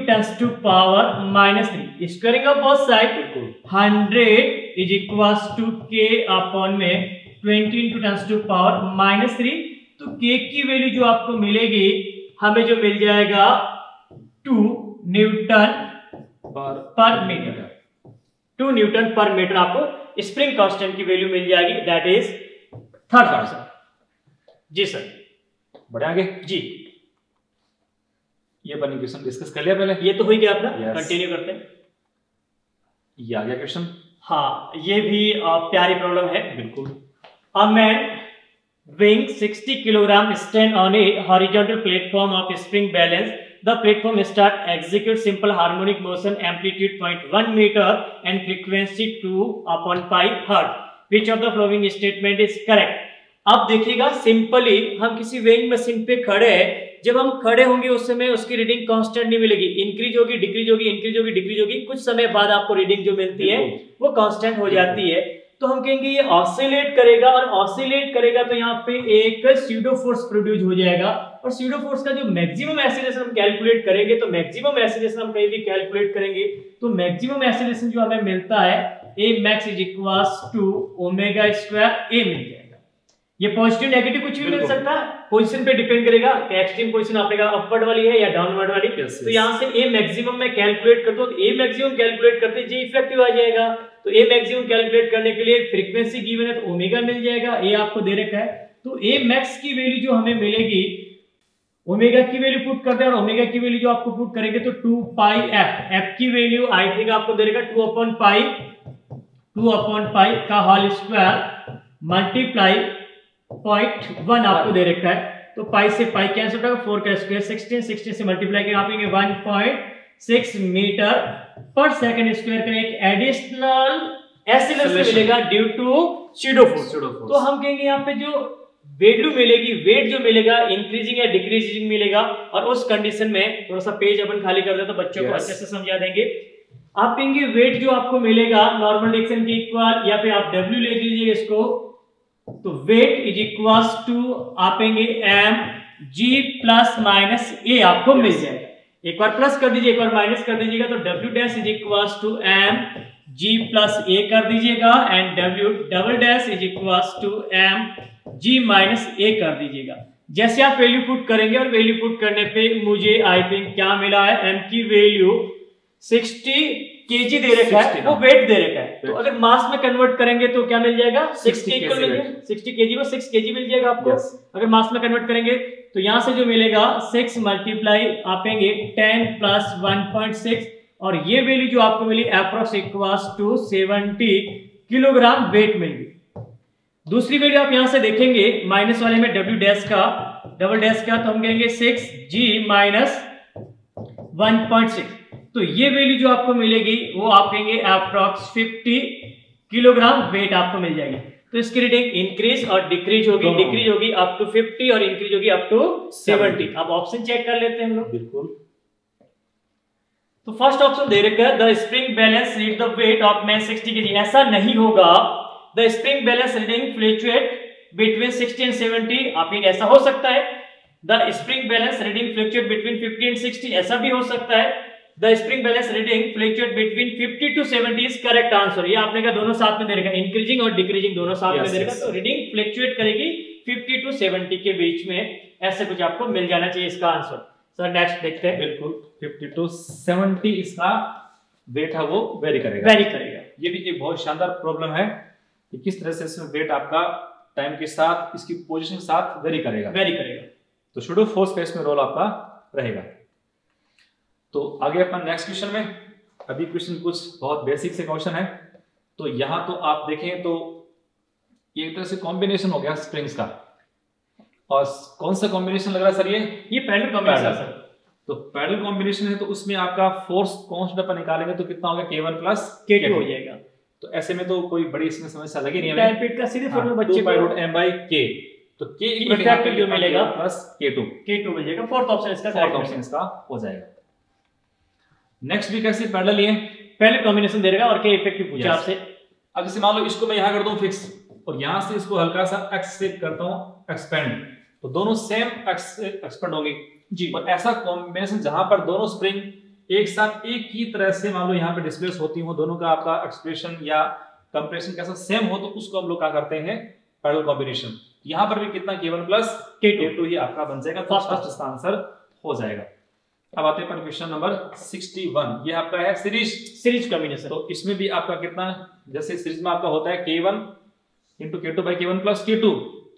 10⁻³ squaring of both side 100 is equals to k upon में 20 into 10⁻³, तो k की वैल्यू जो आपको मिलेगी हमें जो मिल जाएगा 2 Newton per metre, 2 Newton per metre आपको स्प्रिंग कांस्टेंट की वैल्यू मिल जाएगी, दैट इज थर्ड ऑप्शन। जी सर। बढ़े आगे जी, ये अपन क्वेश्चन डिस्कस कर लिया पहले, ये तो हो ही गया अपना। Yes. कंटिन्यू करते हैं। ये आ गया क्वेश्चन। हाँ, ये भी प्यारी प्रॉब्लम है। बिल्कुल। A man weighing 60 kilogram stand on a horizontal platform of spring balance. The platform start execute simple harmonic motion, amplitude 0.1 meter and frequency 2/pi hertz. Which of the following statement is correct? अब देखिएगा, simply हम किसी weighing machine पे खड़े हैं, जब हम खड़े होंगे उस समय उसकी रीडिंग कांस्टेंट नहीं मिलेगी, इंक्रीज होगी, डिक्रीज होगी, इंक्रीज होगी, डिक्रीज होगी। कुछ समय बाद आपको रीडिंग जो मिलती है वो कांस्टेंट हो जाती है। तो हम कहेंगे ये ऑसिलेट करेगा, और ऑसिलेट करेगा तो यहाँ पे एक स्यूडो फोर्स प्रोड्यूस हो जाएगा, और स्यूडो फोर्स का जो मैक्सिमम एक्सीलरेशन हम कैलकुलेट करेंगे, तो मैक्सिमम एक्सीलरेशन हम कहीं भी कैलकुलेट करेंगे तो मैक्सिमम एक्सीलरेशन जो हमें मिलता है a max is equals to omega square a मिल जाएगा। ये पॉजिटिव नेगेटिव कुछ भी मिल सकता है, पोजीशन पे डिपेंड करेगा कि एक्सट्रीम पोजीशन आपने कहा अपवर्ड वाली है या डाउनवर्ड वाली। तो यहाँ से a मैक्सिमम में कैलकुलेट करते हो, तो a मैक्सिमम कैलकुलेट करते जी इफेक्टिव आ जाएगा। तो a मैक्सिमम कैलकुलेट करने के लिए फ्रीक्वेंसी गिवन है तो ओमेगा मिल जाएगा, a आपको दे रखा है। तो a मैक्स की वैल्यू जो हमें मिलेगी, ओमेगा की वैल्यू पुट करते हैं, और ओमेगा की वैल्यू जो आपको पुट करेंगे तो 2 पाई f, f की वैल्यू आई थिंक आपको दे रखा 2/पाई का होल स्क्वायर मल्टीप्लाई 0.1 आपको दे रखा है। तो पाई से पाई कैंसिल होगा, 4 का स्क्वायर 16 से मल्टीप्लाई करें आप 1.6 मीटर पर सेकंड स्क्वायर का एक एडिशनल एक्सीलरेशन मिलेगा ड्यू टू स्यूडो फोर्स। तो हम कहेंगे यहाँ पे जो वैल्यू मिलेगी, वेट जो मिलेगा इंक्रीजिंग या डिक्रीजिंग मिलेगा। और उस कंडीशन में थोड़ा सा पेज अपन खाली कर दे तो बच्चों को अच्छे से समझा देंगे। आप कहेंगे वेट जो आपको मिलेगा नॉर्मल रिएक्शन के इक्वल, या फिर आप W ले लीजिए इसको, तो वेट इज इक्वल्स टू आप कहेंगे mg प्लस माइनस a आपको मिल जाएगा। एक बार प्लस कर दीजिए, एक बार माइनस कर दीजिएगा, तो W dash is equals to mg plus a कर दीजिएगा, and W double dash is equals to mg minus a कर दीजिएगा। जैसे आप वैल्यू पुट करेंगे, और वैल्यू पुट करने पे मुझे आई थिंक क्या मिला है, m की वैल्यू 60 केजी दे रखा है, वो वेट दे रखा है। तो अगर मास में कन्वर्ट करेंगे तो क्या मिल जाएगा, 60 इक्वल मिल जाएगा, 60 केजी को 6 केजी मिल जाएगा आपको। अगर मास में कन्वर्ट करेंगे तो यहां से जो मिलेगा 6 मल्टीप्लाई आपेंगे 10 प्लस 1.6, और ये वैल्यू जो आपको मिली approx equals to 70 kilogram weight मिल गई। दूसरी वैल्यू आप यहां से देखेंगे माइनस वाले में W डैश का, डबल डैश का, तो हम कहेंगे 6g माइनस 1.6। तो ये वैल्यू जो आपको मिलेगी वो आप कहेंगे अप्रॉक्स 50 किलोग्राम वेट आपको मिल जाएगी। तो इसकी रीडिंग इंक्रीज और डिक्रीज होगी, डिक्रीज होगी अप टू 50 और इंक्रीज होगी अप टू 70। अब ऑप्शन चेक कर लेते हैं हम लोग। बिल्कुल। तो फर्स्ट ऑप्शन दे रखा है the spring balance read the weight of man 60 KG. ऐसा नहीं होगा, the spring balance reading fluctuate between 60 and 70। आप ऐसा हो सकता है the spring balance reading fluctuate between 50 and 60, ऐसा भी हो सकता है the spring balance reading fluctuate between 50 to 70 is correct answer. ये आपने कहा दोनों साथ में दे रखा है, इंक्रीजिंग और डिक्रीजिंग दोनों साथ में दे रखा है। तो रीडिंग फ्लक्चुएट करेगी 50 टू 70 के बीच में, ऐसे कुछ आपको मिल जाना चाहिए इसका आंसर। सर नेक्स्ट देखते हैं। बिल्कुल 50 टू 70 इसका वेट है वो वेरी करेगा, वेरी करेगा। ये भी एक बहुत शानदार प्रॉब्लम है कि किस तरह से इसमें वेट आपका टाइम के साथ इसकी पोजीशन के साथ वेरी करेगा, वेरी करेगा। तो स्यूडो फोर्स का इसमें रोल आपका रहेगा। तो आगे अपन नेक्स्ट क्वेश्चन में, अभी क्वेश्चन कुछ बहुत बेसिक से क्वेश्चन है। तो यहाँ तो आप देखें तो ये एक तरह से कॉम्बिनेशन हो गया स्प्रिंग्स का, और कौन सा कॉम्बिनेशन लग रहा है सर? ये पैरेलल कॉम्बिनेशन सर। तो पैरेलल कॉम्बिनेशन है, तो उसमें आपका फोर्स कांस्टेंट अपन निकालेंगे तो कितना होगा, K1 प्लस K2 हो जाएगा। तो ऐसे में तो कोई बड़ी इसमें समस्या लगी नहीं है, डायरेक्ट का सीधे फॉर्मूला बच्चे को m/k, तो K इफेक्टिव जो मिलेगा प्लस K2 मिल जाएगा। फोर्थ ऑप्शन इसका हो जाएगा। नेक्स्ट भी कैसे पैरेलल ही है, पैरेलल कॉम्बिनेशन दे रहेगा और K इफेक्टिव पूछा आपसे। अब जैसे मान लो इसको मैं यहां कर दूं फिक्स, और यहां से इसको हल्का सा x से करता हूं एक्सपेंड, तो दोनों सेम x से एक्सपेंड होंगे जी। और ऐसा कॉम्बिनेशन जहां पर दोनों स्प्रिंग एक साथ एक ही तरह से मान लो यहां पे डिस्प्लेस होती हो, दोनों का आपका एक्सप्रेशन या कंप्रेशन कैसा सेम हो, तो उसको हम लोग क्या करते हैं, पैरेलल कॉम्बिनेशन। यहां पर भी कितना K1 प्लस K2 ही आपका बन जाएगा, तो फर्स्ट इसका आंसर हो जाएगा। अब आते हैं क्वेश्चन नंबर 61, ये आपका है सीरीज कॉम्बिनेशन। तो इसमें भी आपका कितना, जैसे सीरीज में आपका होता है K1 × K2 / K1 + K2,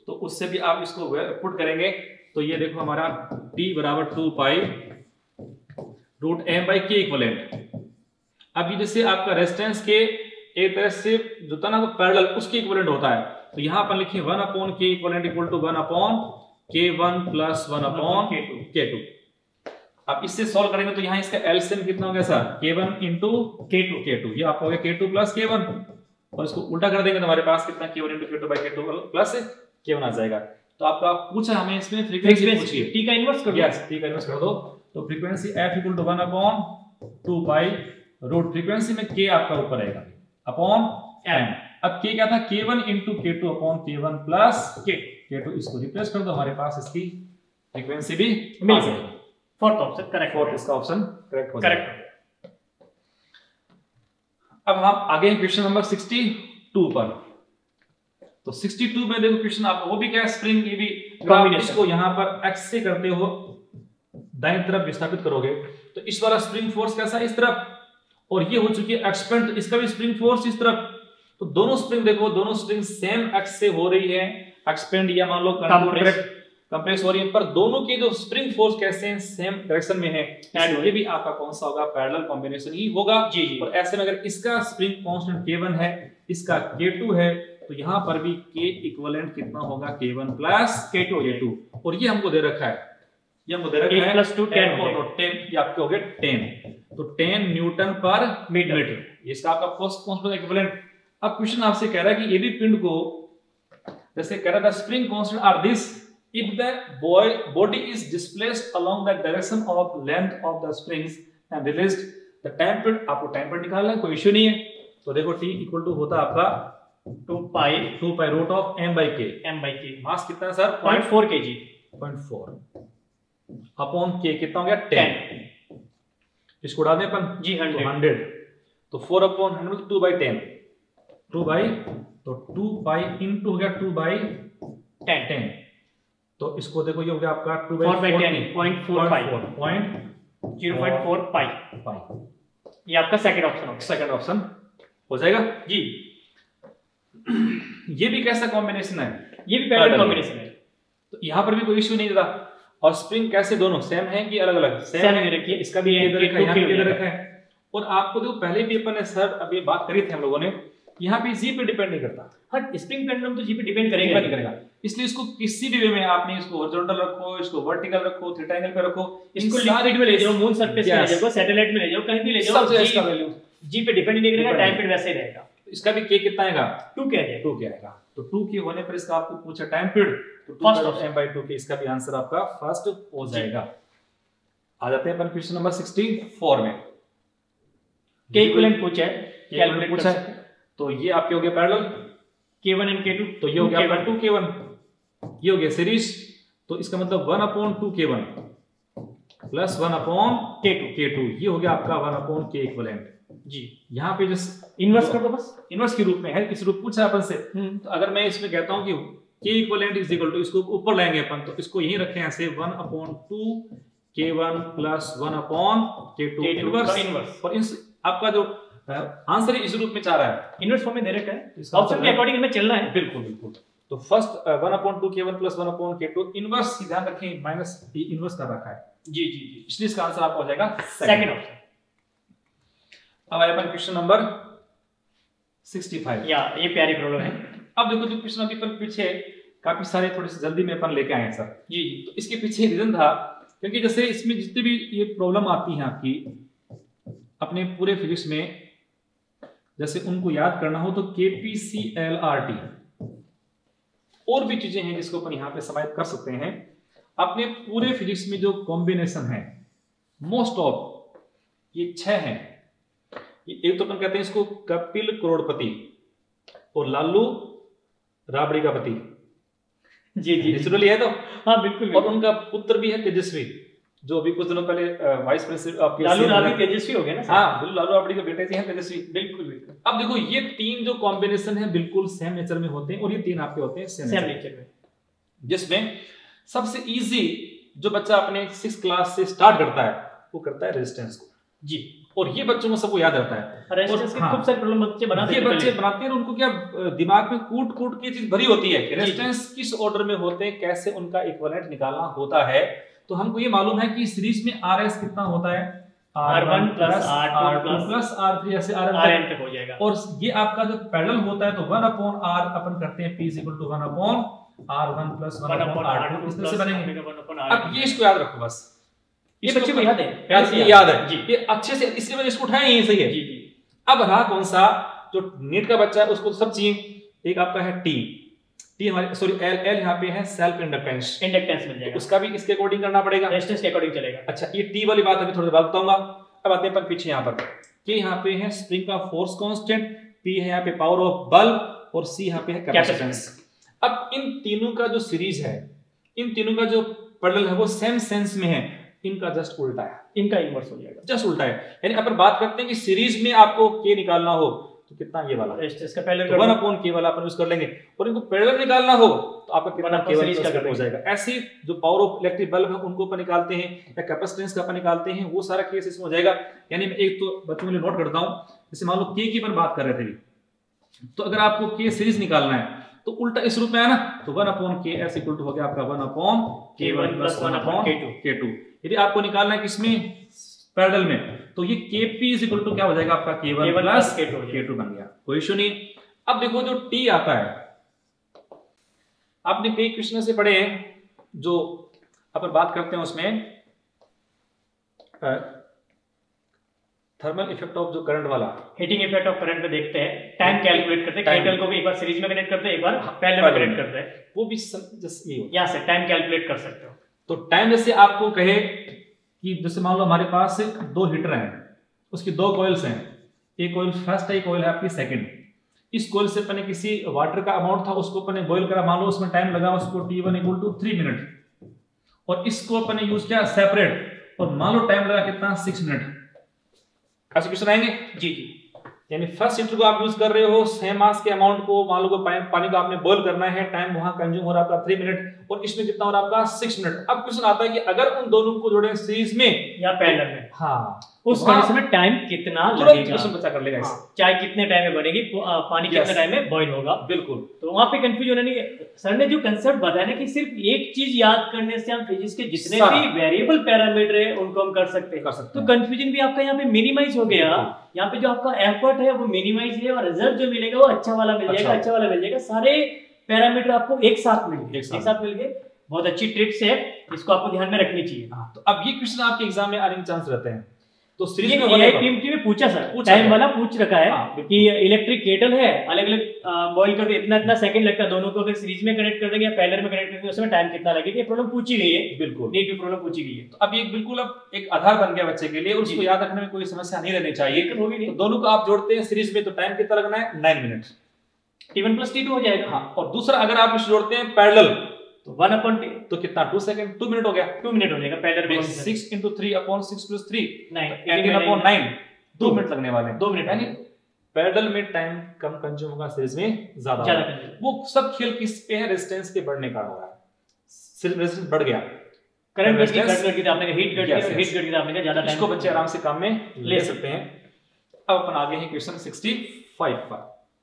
तो उससे भी आप इसको पुट करेंगे तो ये देखो हमारा t बराबर 2 pi root m by K equivalent. अब ये जैसे आपका रेजिस्टेंस के एक तरह से जो था ना वो पैरेलल उसके इक्वलेंट होता है, तो यहाँ पर लिखिए 1 upon K equivalent equal to 1 upon k1 plus 1 upon k2। अब इससे सॉल्व करेंगे तो यहाँ इसका एलसीएम कितना हो गया सर, k1 इंटू k2, ये आपका हो गया k2 प्लस k1, और इसको उल्टा कर देंगे तो हमारे पास कितना k1 into k2 by k2 plus k1 आ जाएगा। तो आपका पूछा हमें इसमें फ्रीक्वेंसी पूछिए, t का इन्वर्स कर दो। यस, t का इन्वर्स कर दो। तो frequency f equal to 1 upon 2 pi root frequency में k आपका ऊपर आएगा अपॉन m। अब k क्या था, k1 into k2 upon k1 plus k2, इसको रिप्लेस कर दो, हमारे पास इसकी फ्रीक्वेंसी भी मिल जाएगी। फोर्थ ऑप्शन करेक्ट, फोर्थ इसका ऑप्शन करेक्ट हो जाएगा। करेक्ट। अब हम आगे क्वेश्चन नंबर 62 पर। तो 62 में देखो क्वेश्चन आपको वो भी क्या है, स्प्रिंग ये भी कॉम्बिनेशन, इसको यहां पर x से करते हो दाईं तरफ विस्थापित करोगे तो इस वाला स्प्रिंग फोर्स कैसा है, इस तरफ, और ये हो चुकी है एक्सपेंड, इसका भी स्प्रिंग फोर्स इस तरफ। तो दोनों स्प्रिंग देखो, दोनों स्प्रिंग सेम एक्स से हो रही है एक्सपेंड या मान लो कंप्रेस हो रही है, पर दोनों के जो स्प्रिंग फोर्स कैसे हैं, सेम डायरेक्शन में है। ये भी आपका कौन सा होगा, पैरेलल कॉम्बिनेशन ही होगा जी। और ऐसे में अगर इसका स्प्रिंग कांस्टेंट k1 है, इसका k2 है, तो यहाँ पर भी k इक्विवेलेंट कितना होगा, k1 प्लस k2, और ये हमको दे रखा है, ये हमको दे रखा है +2 10 तो 10, ये आपके हो गए 10, तो 10 न्यूटन पर मीटर, इसका आपका फर्स्ट कांस्टेंट इक्विवेलेंट। अब क्वेश्चन आपसे कह रहा है कि यदि पिंड को, जैसे कह रहा था spring constant are this if the body is displaced along the direction of length of the springs and released the time period, आपको टाइम पीरियड निकालना है, कोई इश्यू नहीं है। तो देखो t इक्वल टू होता है आपका 2 pi root of m by K. Mass कितना है सर, 0.4 kg, 0.4 अपॉन k कितना हो गया 10, इसको उड़ा दें अपन जी 100, तो 4 अपॉन 100 2 बाई 10, 2 बाई, तो 2 पाई इनटू हो गया 2 बाई 10, तो इसको देखो ये हो गया आपका 2 बाई 10 0.4 पाई, ये आपका सेकंड ऑप्शन होगा, सेकंड ऑप्शन हो जाएगा जी। ये भी कैसा कॉम्बिनेशन है, ये भी पैरेलल कॉम्बिनेशन है, तो यहाँ पर भी कोई इश्यू नहीं था। और स्प्रिंग कैसे, दोनों सेम है कि अलग अलग, सेम है रखिए, इसका भी इधर रखा है, यहाँ भी इधर रखा है। और आपको देखो पहले भी अपन ने सर अभी बात करी थी हम लोगों ने, यहाँ पे जी पे डिपेंड नहीं करता, हाँ स्प्रिंग पेंडुलम तो जी पे डिपेंड करेगा, इसलिए इसको किसी भी वे में आपने इसको हॉरिजॉन्टल रखो, इसको वर्टिकल रखो, थीटा एंगल पे रखो, इसको लिक्विड में ले जाओ, मून सरफेस पे ले जाओ, सैटेलाइट में ले जाओ, कहीं भी ले जाओ, इसका वैल्यू जी पे डिपेंड नहीं करेगा, टाइम पीरियड वैसे ही रहेगा। इसका भी k कितना आएगा, 2 के आएगा। तो 2 के होने पर इसका आपको पूछा टाइम पीरियड, तो 2 m बाई 2 के, इसका भी आंसर आपका फर्स्ट हो जाएगा। आ जाते हैं अपन क्वेश्चन नंबर 64 में। k इक्विवेलेंट पूछा है, कैलकुलेट पूछा है, तो ये आपके हो गए पैरेलल k1 and k2, तो ये हो गया 2 k1, ये हो गया सीरीज, तो इसका मतलब 1 upon 2 k1 plus 1 upon k2, ये हो गया आपका 1 अपॉन k इक्विवेलेंट जी। यहाँ पे जस्ट इनवर्स कर दो, बस इनवर्स के रूप में है, इस रूप पूछा अपन से। तो अगर मैं इसमें कहता हूँ कि k equivalent is equal to, इसको ऊपर लाएंगे अपन, तो इसको यहीं रखें ऐसे 1 upon 2 k1 plus 1 upon k2 inverse, और इस आपका जो आंसर इस रूप में चाह रहा है, इनवर्स फॉर्म में दे रखा है, ऑप्शन के अकॉर्डिंग हमें चलना है। बिल्कुल। तो first 1 upon 2 k1 plus 1 upon k2 inverse, ध्यान रखें माइनस इनवर्स कर रखा है जी, इसलिए इसका आंसर आपका हो जाएगा सेकंड ऑप्शन। अब आए अपन क्वेश्चन नंबर 65, या ये प्यारी प्रॉब्लम है। अब देखो जो क्वेश्चन अभी अपन पीछे काफी सारे थोड़ी सी जल्दी में अपन लेके आए हैं सर जी। तो इसके पीछे रीजन था, क्योंकि जैसे इसमें जितनी भी ये प्रॉब्लम आती है आपकी अपने पूरे फिजिक्स में, जैसे उनको याद करना हो तो KPCLRT, और भी चीजें हैं जिसको अपन यहाँ पे समाहित कर सकते हैं। अपने पूरे फिजिक्स में जो कॉम्बिनेशन है मोस्ट ऑफ ये 6 हैं। एक तो अपन कहते हैं इसको कपिल करोड़पति और लालू राबड़ी का पति जी, नेचुरली है तो हाँ बिल्कुल। और उनका पुत्र भी है तेजस्वी, जो अभी कुछ दिनों पहले वाइस प्रेसिडेंट आपके लालू राबड़ी तेजस्वी हो गए ना। हाँ बिल्कुल, लालू राबड़ी के बेटे जी हैं तेजस्वी। बिल्कुल। अब देखो ये 3 जो कॉम्बिनेशन है बिल्कुल सेम नेचर में होते हैं, और ये 3 आपके होते हैं सेम नेचर में, जिसमें सबसे इजी जो बच्चा अपने 6th क्लास से स्टार्ट करता है वो करता है रेजिस्टेंस को। जी। और ये बच्चों को सबको याद रहता है। रेजिस्टेंस के खूब सारे प्रॉब्लम बच्चे बनाते हैं, ये बच्चे बनाते हैं, उनको क्या दिमाग में कूट कूट की चीज भरी होती है, रेजिस्टेंस किस ऑर्डर में होते हैं, कैसे उनका इक्विवेलेंट निकालना होता है। तो हमको ये मालूम है कि सीरीज में RS कितना होता है, R1 plus R2 plus R3 ऐसे Rn तक हो जाएगा। और ये आपका जो पैरेलल होता है तो 1/R अपन करते हैं P = 1/R1 प्लस 1/R2 इस तरह से बनेंगे। अब ये इसको याद रखो बस, ये बच्चे को याद है, याद है जी, ये अच्छे से, इसलिए मैंने इसको उठाया, ये सही है जी जी। अब रहा कौन सा, जो नीट का बच्चा है उसको सब चाहिए। एक आपका है टी हमारे सॉरी एल यहाँ पे है सेल्फ इंडक्टेंस मिल जाएगा, उसका भी इसके अकॉर्डिंग करना पड़ेगा, रेजिस्टेंस के अकॉर्डिंग चलेगा। अच्छा ये टी वाली बात अभी थोड़ी देर बाद बताऊंगा। अब आते हैं पर पीछे यहाँ पर कि यहाँ पे है स्प्रिंग का फोर्स कांस्टेंट, पी है यहाँ पे पावर ऑफ बल्ब और सी यहाँ पे है कैपेसिटेंस। अब इन तीनों का जो सीरीज है, इन तीनों का जो पैरेलल है वो सेम सेंस में है, इनका जस्ट उल्टा है, इनका इनवर्स हो जाएगा, जस्ट उल्टा है। यानी अपन बात करते हैं कि सीरीज में आपको के निकालना हो तो कितना ये वाला रेजिस्टेंस का पैरेलल 1/k वाला अपन यूज कर लेंगे, और इनको पैरेलल निकालना हो तो आपका कितना सीरीज का हो जाएगा। ऐसे जो पावर ऑफ इलेक्ट्रिक बल्ब है उनको अपन निकालते हैं या कैपेसिटेंस का अपन निकालते हैं, वो सारा केस इसमें हो जाएगा। यानी मैं एक तो बच्चों के लिए नोट करता हूं, जैसे मान लो के की अपन बात कर रहे थे, तो अगर आपको के सीरीज निकालना है तो उल्टा इस रूप में है ना, तो 1/k ऐसे इक्वल टू हो गया आपका 1/k1 प्लस 1/k2। यदि आपको निकालना है किसमें, पैरेलल में, तो ये Kp इक्वल टू क्या हो जाएगा आपका K1 प्लस K2 बन गया, कोई इशू नहीं। अब देखो जो T आता है, आपने कई क्वेश्चन से पढ़े हैं जो अपन बात करते हैं उसमें थर्मल इफेक्ट ऑफ जो करंट वाला, हीटिंग इफेक्ट ऑफ करंट पे देखते हैं, टाइम कैलकुलेट करते हैं, केटल को भी एक बार सीरीज में कनेक्ट करते हैं, एक बार पैरेलल में कनेक्ट करते हैं, वो भी ये यहां से टाइम कैलकुलेट कर सकते हो। तो टाइम जैसे आपको कहे कि जैसे मान लो हमारे पास दो हीटर हैं, उसकी दो कॉइल्स हैं, एक कॉइल फर्स्ट है, एक कॉइल है आपकी सेकंड। इस कॉइल से अपने किसी वाटर का अमाउंट था, उसको अपने बॉईल करा, मान लो उसमें टाइम लगा उसको T1 = 3 मिनट, और इसको अपने यूज किया सेपरेट, और मान लो टाइम लगा कितना 6 मिनट। ऐसे क्वेश्चन आएंगे जी जी। यानी फर्स्ट हीटर को आप यूज कर रहे हो, सेम मास के अमाउंट को, मान लो पानी को आपने बॉईल करना है, टाइम वहां कंज्यूम हो रहा है आपका 3 मिनट, और इसमें कितना हो रहा है आपका 6 मिनट। अब क्वेश्चन आता है कि अगर उन दोनों को जोड़े सीरीज में या पैरेलल में, हाँ, उस कंडीशन में टाइम कितना लगेगा, क्वेश्चन बच्चा कर लेगा। चाहे कितने टाइम में बनेगी, पानी कितने टाइम में बॉईल होगा, बिल्कुल। तो वहां पे कंफ्यूजन होना नहीं। सर ने जो कंसेप्ट बताया ना कि सिर्फ एक चीज याद करने से हम फिजिक्स के जितने भी वेरिएबल पैरामीटर है उनको हम कर सकते हैं, तो कंफ्यूजन भी आपका यहाँ पे मिनिमाइज हो गया। यहाँ पे जो आपका एफर्ट है वो मिनिमाइज है, और रिजल्ट जो मिलेगा वो अच्छा वाला मिल जाएगा, अच्छा वाला मिल जाएगा। सारे पैरामीटर आपको एक साथ मिल गए, एक साथ मिल गए। बहुत अच्छी ट्रिक्स है, इसको आपको ध्यान में रखनी चाहिए। तो अब ये क्वेश्चन आपके एग्जाम में आने के चांस रहते हैं, तो सीरीज में पीएमटी में पूछा सर, टाइम वाला पूछ रखा है कि इलेक्ट्रिक केटल है, अलग अलग बॉईल करते इतना सेकंड लगता है, दोनों को अगर सीरीज में कनेक्ट कर देंगे या पैरेलल में कनेक्ट करेंगे उसमें टाइम कितना लगेगा, ये प्रॉब्लम पूछी गई है। बिल्कुल, नीट की प्रॉब्लम पूछी गई है। तो अब ये बिल्कुल अब एक आधार बन गया बच्चे के लिए, उसको याद रखने में कोई समस्या नहीं रहनी चाहिए। तो दोनों को आप जोड़ते हैं सीरीज में, तो टाइम कितना लगना है 9 मिनट, T1 + T2 हो जाएगा। हाँ, और दूसरा अगर आप इसे जोड़ते हैं पैरेलल, तो 1/T तो कितना 2 सेकंड, 2 मिनट हो गया, 2 मिनट हो जाएगा पैरेलल में। 6 × 3/6 + 3 9 18/9 2 मिनट लगने वाले हैं। 2 मिनट, यानी पैरेलल में टाइम कम कंज्यूम होगा, सीरीज में ज्यादा। वो सब खेल किस पे है, रेजिस्टेंस के बढ़ने का हो रहा है, सिर्फ रेजिस्टेंस बढ़ गया, करंट बढ़ गई, आपने हीट घट गया, हीट घट गया, आपने ज्यादा टाइम, इसको बच्चे आराम से काम में ले सकते हैं। अब अपन आगे हैं क्वेश्चन 65 पर।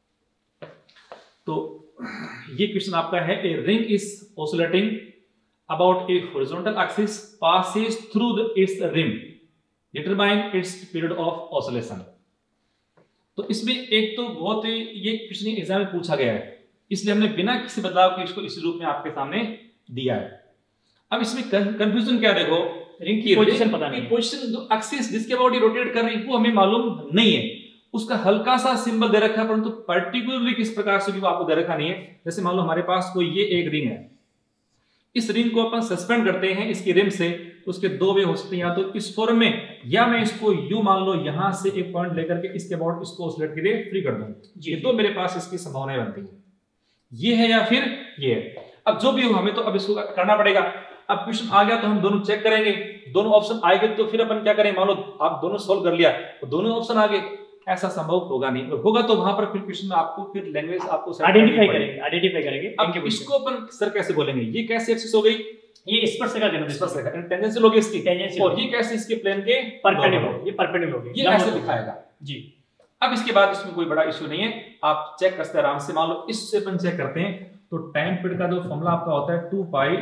तो ये क्वेश्चन आपका है, a ring is oscillating about a horizontal axis passes through its rim, determine its period of oscillation। तो इसमें एक तो बहुत ही ये क्वेश्चन एग्जाम में पूछा गया है, इसलिए हमने बिना किसी बदलाव के इसको इस रूप में आपके सामने दिया है। अब इसमें कंफ्यूजन क्या, देखो रिंग की पोजीशन पता नहीं, पोजीशन जो एक्सिस जिसके अबाउट ये रोटेट कर रही है वो हमें मालूम नहीं है, उसका हल्का सा सिंबल दे रखा है, परंतु पर्टिकुलरली किस प्रकार से भी वो आपको दे रखा नहीं है। जैसे मान लो हमारे पास कोई ये एक रिंग है, इस रिंग को अपन सस्पेंड करते हैं इसकी रिम से, उसके दो वे हो सकते हैं, या तो इस फॉर्म में, या मैं इसको यू मान लो यहां से एक पॉइंट लेकर के इसके अबाउट इसको ऑसिलेट के लिए फ्री कर दूं। ये दो मेरे पास इसकी संभावनाएं बनती है, ये है या फिर ये है। अब जो भी हो हमें तो अब इसको करना पड़ेगा। अब क्वेश्चन आ गया तो हम दोनों चेक करेंगे, दोनों ऑप्शन आएंगे तो फिर अपन क्या करें, मान लो आप दोनों सोल्व कर लिया तो दोनों ऑप्शन आ गए, ऐसा संभव होगा नहीं, और होगा तो वहां पर फिर क्वेश्चन में आपको फिर लैंग्वेज आपको आइडेंटिफाई करेंगे। अब इसको अपन सर कैसे बोलेंगे, ये कैसे एक्सेस हो गई, ये स्पर्शरेखा का स्पर्शरेखा टेंजेंशियल होगी इसकी, टेंजेंशियल, और ये कैसे इसके प्लेन के परपेंडिकुलर, ये परपेंडिकुलर होगी, ये ऐसे दिखाएगा जी। अब इसके बाद इसमें कोई बड़ा इश्यू नहीं है, आप चेक करते हैं आराम से। मान लो इससे अपन चेक करते हैं तो tan पीरियड का जो फॉर्मूला आपका होता है 2 pi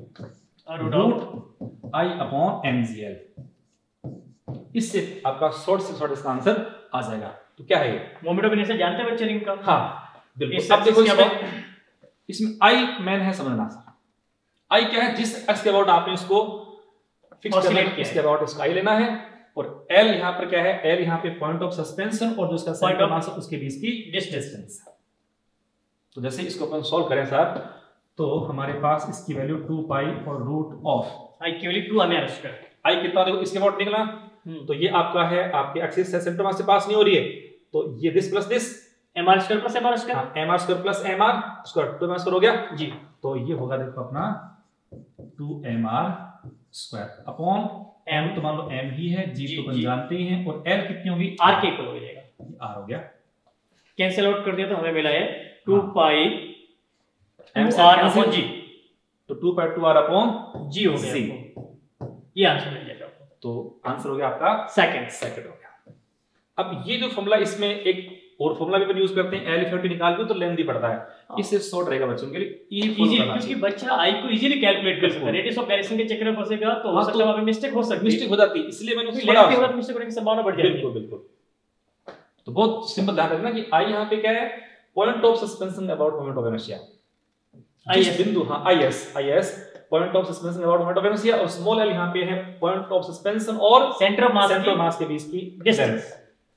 root I upon mgl, इससे आपका शॉर्ट से शॉर्ट इसका आंसर आ जाएगा। तो क्या है ये मोमेंट ऑफ इनर्शिया जानते हैं बच्चे इनका? हाँ बिल्कुल। अब देखो इसमें I मैन है समझना, I क्या है, जिस एक्स के अबाउट आपने इसको फिक्स करना है इसके अबाउट इसका I लेना है, और L यहाँ पर क्या है, L यहाँ पे पॉइंट ऑफ सस्पेंशन और जो इसका सेंटर मास है उसके बीच की डिस्टेंस। तो जैसे इसको अपन सॉल्व करें सर, तो हमारे पास इसकी वैल्यू 2 पाई और रूट ऑफ I की वैल्यू 2 mr स्क्वायर, I कितना देखो इसके अबाउट निकला, तो ये आपका है आपके एक्सिस से सेंटर मास से पास नहीं हो रही है, तो ये this plus this mr square plus mr स्क्वायर, mr square plus mr square 2 mr स्क्वायर हो गया जी। तो ये होगा देखो अपना 2 mr स्क्वायर अपॉन m, तो मान लो m ही है, g तो अपन जानते ही हैं, और l कितनी होगी r के इक्वल हो जाएगा, r हो गया, कैंसिल आउट कर दिया तो हमें मिला है 2 पाई r अपॉन g, तो 2 पाई 2r अपॉन g हो गया, ये आंसर मिल जाएगा। तो आंसर हो गया आपका सेकंड हो गया। अब ये जो फॉर्मूला, इसमें एक और फॉर्मूला भी अपन यूज करते हैं, L इफेक्ट निकाल के, तो लेंथी पड़ता है, इससे शॉर्ट रहेगा बच्चों के लिए इजी, क्योंकि बच्चा I को इजीली कैलकुलेट कर सकता है, रेडियस ऑफ गायरेशन के चक्कर में फंसेगा तो हो सकता है वहां पे मिस्टेक हो सकती है, इसलिए मैंने उसको लेंथी होगा तो मिस्टेक होने की संभावना बढ़ जाती है। बिल्कुल बिल्कुल। तो बहुत सिंपल ध्यान रखना कि I यहाँ पे क्या है, point of suspension about moment of inertia, जिस बिंदु, हाँ IS point of suspension about moment of inertia, और स्मॉल l यहाँ पे है पॉइंट ऑफ सस्पेंशन और सेंटर ऑफ मास के बीच की डिस्टेंस।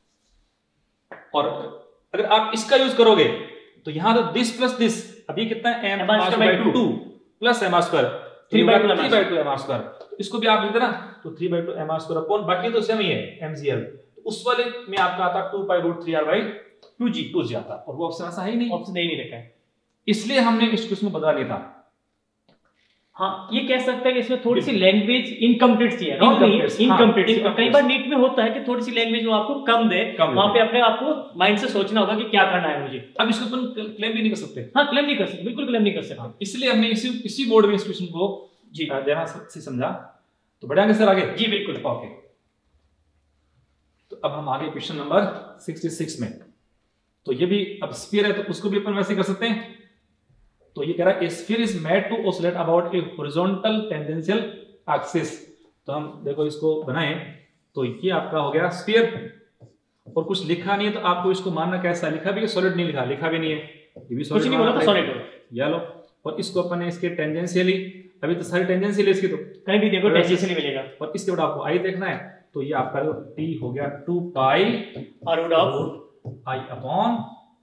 और अगर आप इसका यूज करोगे तो यहाँ तो दिस प्लस दिस, अभी कितना है m/2 plus m square 3/2 m square, तो इसको भी आप लिख देना, तो 3/2 m स्क्वायर अपॉन, बाकी तो सेम ही है mgl, तो उस वाले में आपका आता 2 पाई रूट 3r/2g आता, और वो ऑप्शन ऐसा है ही नहीं, ऑप्शन नहीं रखा है, इसलिए हमने इसको इसमें बदला लिया था। हाँ, ये कह सकते हैं कि इसमें थोड़ी सी लैंग्वेज इनकम्प्लीट चाहिए, इनकम्प्लीट। कई बार नीट में होता है कि थोड़ी सी लैंग्वेज वो आपको कम दे, वहां पे अपने आपको माइंड से सोचना होगा कि क्या करना है मुझे। अब इसको अपन क्लेम भी नहीं कर सकते, हाँ क्लेम नहीं कर सकते, बिल्कुल क्लेम नहीं कर सकते, इसलिए हमने इसी बोर्ड में इस क्वेश्चन को जी देना से समझा। तो बढ़ेंगे सर आगे? जी बिल्कुल, ओके। तो अब हम आगे क्वेश्चन नंबर 66 में, तो ये भी अब स्फीयर है तो उसको भी अपन वैसे कर सकते हैं। तो ये कह रहा है sphere is made to oscillate about a horizontal tangential axis. तो हम देखो इसको बनाएं, तो ये आपका हो गया स्फीयर, और कुछ लिखा नहीं है तो आपको इसको मानना कैसा, लिखा भी है सॉलिड, नहीं लिखा, लिखा भी नहीं है, ये भी सॉलिड नहीं बोला तो सॉलिड होगा, या लो। और इसको अपन ने इसके टेंजेंशियली, अभी तो सारी टेंजेंशियल इसकी, तो कहीं भी देखो टेंजेंशियल मिलेगा, और इसके बाद आपको आई देखना है, तो ये आपका t हो गया 2 pi root of I upon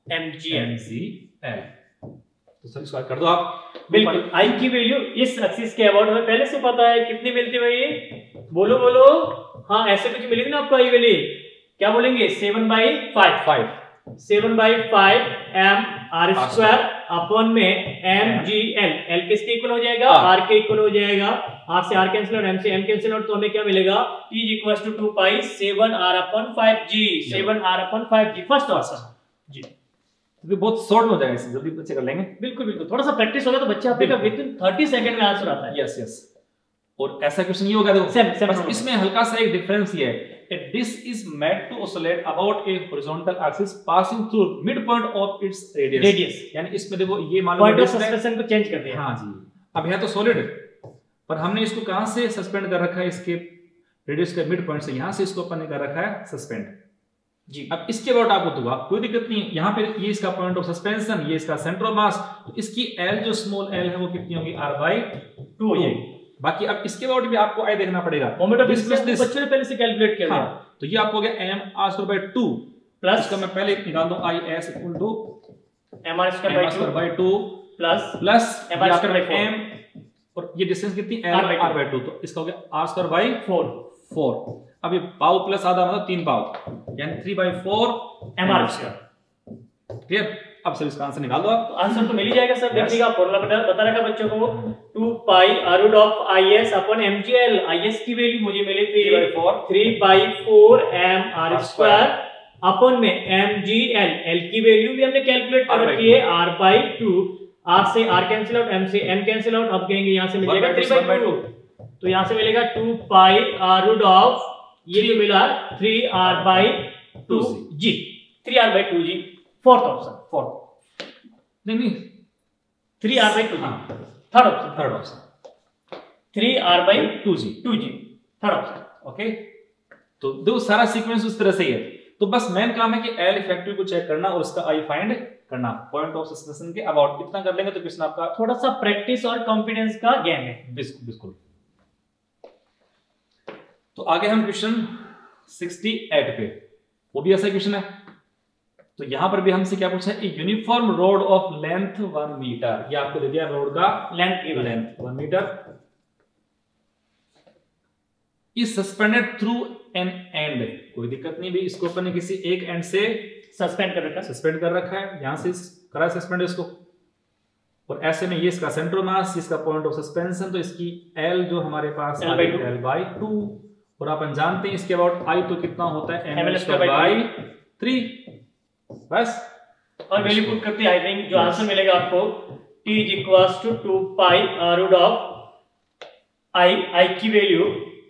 mgl। तो सर इसको कर दो आप। बिल्कुल, I की वैल्यू इस एक्सिस के अबाउट हमें पहले से पता है, कितनी मिलती है ये, बोलो बोलो, हाँ ऐसे कुछ मिलेगी ना आपको I वैल्यू, क्या बोलेंगे 7/5 7/5 m r स्क्वायर अपॉन में mgl, l किसके इक्वल हो जाएगा, r के इक्वल हो जाएगा, r से r कैंसिल और m से m कैंसिल आउट, तो हमें क्या मिलेगा, t = 2 pi 7r/5g, 7r/5g first option जी। तो बहुत शॉर्ट हो जाएगा, जल्दी बच्चे कर लेंगे। बिल्कुल बिल्कुल, थोड़ा सा प्रैक्टिस होगा तो बच्चा आपका विद इन 30 सेकंड में आंसर आता है। Yes yes. और ऐसा क्वेश्चन ये होगा, देखो बस इसमें हल्का सा एक डिफरेंस ये है, a disk is made to oscillate about a horizontal axis passing through midpoint of its radius। यानी इसमें देखो ये मान लो पॉइंट ऑफ सस्पेंशन को चेंज कर दिया। हाँ जी, अब यहाँ तो सॉलिड है, पर हमने इसको कहां से सस्पेंड कर रखा है, इसके रेडियस के मिड पॉइंट से, यहां से इसको अपन ने कर रखा है सस्पेंड जी। अब इसके अबाउट आपको तो कोई दिक्कत नहीं है, यहाँ पे ये इसका पॉइंट ऑफ सस्पेंशन, ये इसका सेंटर ऑफ मास, तो इसकी L जो स्मॉल l है वो कितनी होगी, r/2 हो जाएगी। बाकी अब इसके अबाउट भी आपको I देखना पड़ेगा, मोमेंट ऑफ इनर्शिया बच्चों ने पहले से कैलकुलेट किया है, तो ये आपको हो गया m r/2 प्लस, इसका मैं पहले निकाल दूं IS = m r/2 plus m r/m, और ये डिस्टेंस कितनी l r/2, तो इसका हो गया r/4। अब ये पाव प्लस आधा मतलब 3 पाव, यानी 3/4 mr²। क्लियर? अब सर इसका आंसर निकाल दो आप। तो आंसर तो मिल ही जाएगा सर, देखिएगा फॉर्मूला बता रखा बच्चों को, 2 pi root of IS upon mgl। IS की वैल्यू मुझे मिली थी 3/4 mr² अपॉन में mgl, l की वैल्यू भी हमने कैलकुलेट कर रखी है r/2, आर से आर कैंसिल आउट, एम से एम कैंसिल आउट, अब कहेंगे यहाँ से मिल जाएगा 3/2, तो यहाँ से मिलेगा 2 पाई आर रूट ऑफ, ये जो मिला 3r/2g, 3r/2g, fourth option, fourth नहीं 3r/2g, third option 3r/2g, third option. Okay, तो दो सारा सीक्वेंस उस तरह से ही है। तो बस मेन काम है कि एल इफेक्टिव को चेक करना और उसका आई फाइंड करना, पॉइंट ऑफ सस्पेंशन के अबाउट इतना कर लेंगे तो क्वेश्चन आपका थोड़ा सा प्रैक्टिस और कॉन्फिडेंस का गेम है। बिल्कुल। तो आगे हम क्वेश्चन 68 पे, वो भी ऐसा क्वेश्चन है। तो यहां पर भी हमसे क्या पूछा है, uniform rod of length 1 metre, ये आपको दे दिया रोड का length 1 metre is suspended through an end, कोई दिक्कत नहीं भाई, इसको अपन ने किसी एक एंड से सस्पेंड कर रखा है, यहां से करा सस्पेंड इसको, और ऐसे में ये इसका सेंटर ऑफ मास, इसका पॉइंट ऑफ सस्पेंशन, तो इसकी एल जो हमारे पास L/2, और अपन जानते हैं इसके अबाउट आई तो कितना होता है mL/3, बस। और वैल्यू पुट करते हैं, आई थिंक जो आंसर मिलेगा आपको t = 2 pi root of I की value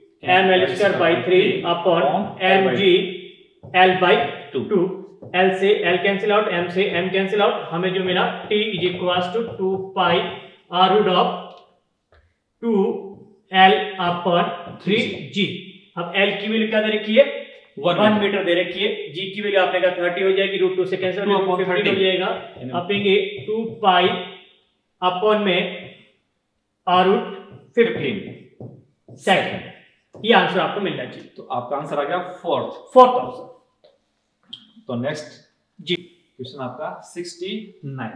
mL/3 upon mg L/2, L से L कैंसिल आउट, M से M कैंसिल आउट, हमें जो मिला t = 2 pi root of 2L/3g। अब L की वैल्यू क्या दे रखी है, 1 मीटर दे रखी है, G की वैल्यू आपने कहा 30 हो जाएगी, √2 से कैंसिल हो जाएगा, 50 हो जाएगा, अब पेंगे 2 पाई अपॉन में √15 सेकंड, ये आंसर आपको मिलना चाहिए। तो आपका आंसर आ गया फोर्थ ऑप्शन। तो नेक्स्ट जी क्वेश्चन आपका 69।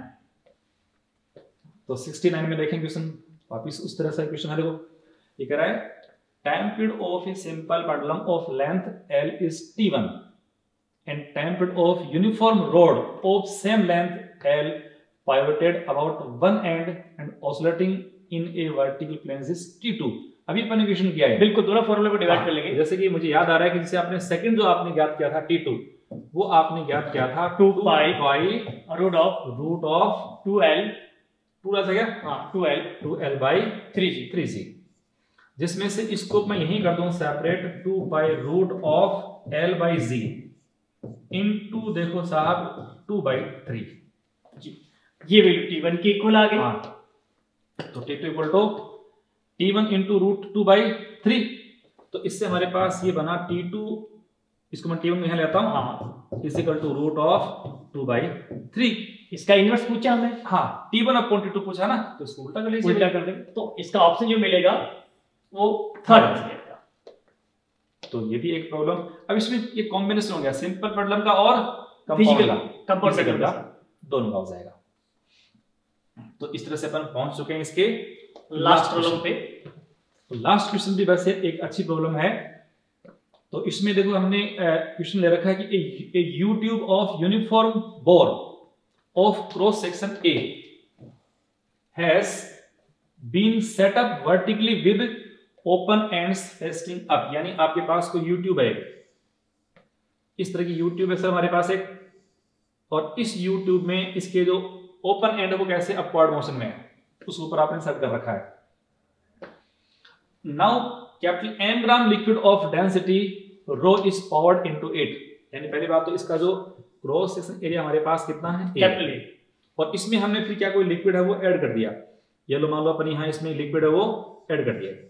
तो 69 में देखें क्वेश्चन वापिस उस तरह से क्वेश्चन है, देखो ये कह रहा है time period of a simple pendulum of length L is T1 and time period of uniform rod of same length L pivoted about one end and oscillating in a vertical plane is T2। अभी अपन ने question किया है, बिल्कुल दोनों फॉर्मूले को divide कर लेंगे। जैसे कि मुझे याद आ रहा है कि जैसे आपने सेकंड जो आपने ज्ञात किया था T2, वो आपने ज्ञात किया था 2 पाई रूट ऑफ 2L, 2 था क्या, हां 2L/3g, जिसमें से इसको मैं यही कर दूं separate 2 pi root of L/g into देखो साहब 2/3 जी, ये वैल्यू T1 की इक्वल आ गई। तो T2 = T1 इंटू √2/3, तो इससे हमारे पास ये बना T2, इसको मैं T1 में यहां लेता हूं, इज इक्वल टू √2/3। इसका इनवर्स पूछा हमें, हाँ T1/T2 पूछा ना, तो इसको उल्टा कर लीजिए, उल्टा कर देंगे, तो इसका ऑप्शन जो मिलेगा वो थर्ड मिलेगा। तो ये भी एक प्रॉब्लम। अब इसमें ये कॉम्बिनेशन हो गया सिंपल पेंडुलम का और कंपाउंड का, दोनों का हो जाएगा। तो इस तरह से अपन पहुंच चुके हैं इसके लास्ट प्रॉब्लम पे। तो लास्ट क्वेश्चन भी वैसे एक अच्छी प्रॉब्लम है। तो इसमें देखो हमने क्वेश्चन ले रखा है कि a U tube of uniform bore of cross section A has been set up vertically with open ends resting up, यानी आपके पास कोई यूट्यूब है, इस तरह की यूट्यूब है सर हमारे पास एक, और इस यूट्यूब में इसके जो ओपन एंड है वो कैसे अपवर्ड मोशन में है, उसके ऊपर आपने सेट कर रखा है। Now capital M gram liquid of density rho is poured into it, यानी पहली बात तो इसका जो क्रॉस सेक्शन एरिया हमारे पास कितना है, कैपिटल A, और इसमें हमने फिर क्या कोई लिक्विड है वो ऐड कर दिया, ये लो मान लो अपन यहाँ इसमें लिक्विड है वो ऐड कर दिया।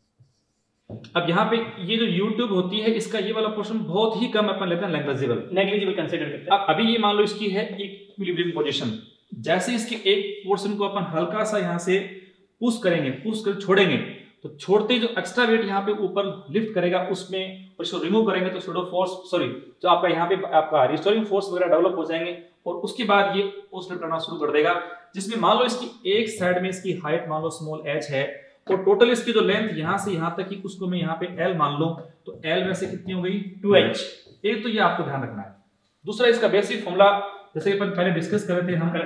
अब यहाँ पे ये जो यूट्यूब होती है इसका ये वाला पोर्शन बहुत ही कम अपन लेते हैं, नेग्लिजिबल कंसीडर करते हैं। अब अभी ये मान लो इसकी है इक्विलिब्रियम पोजीशन, जैसे इसके एक पोर्शन को अपन हल्का सा यहाँ से पुश करेंगे, पुश कर छोड़ेंगे, तो छोड़ते जो एक्स्ट्रा वेट यहाँ पे ऊपर लिफ्ट करेगा उसमें, और इसको रिमूव करेंगे तो सूडो फोर्स, सॉरी जो आपका यहाँ पे आपका रिस्टोरिंग फोर्स वगैरह डेवलप हो जाएंगे, और उसके बाद ये ऑसिलेट करना शुरू कर देगा, जिसमें मान लो इसकी एक साइड में इसकी हाइट मान लो स्मॉल h है, और टोटल इसकी जो लेंथ यहाँ से यहाँ तक की उसको मैं यहाँ पे L मान लो, तो L वैसे कितनी हो गई 2h। एक तो ये आपको ध्यान रखना है। दूसरा इसका बेसिक फॉर्मूला जैसे अपन पहले डिस्कस कर रहे थे हम,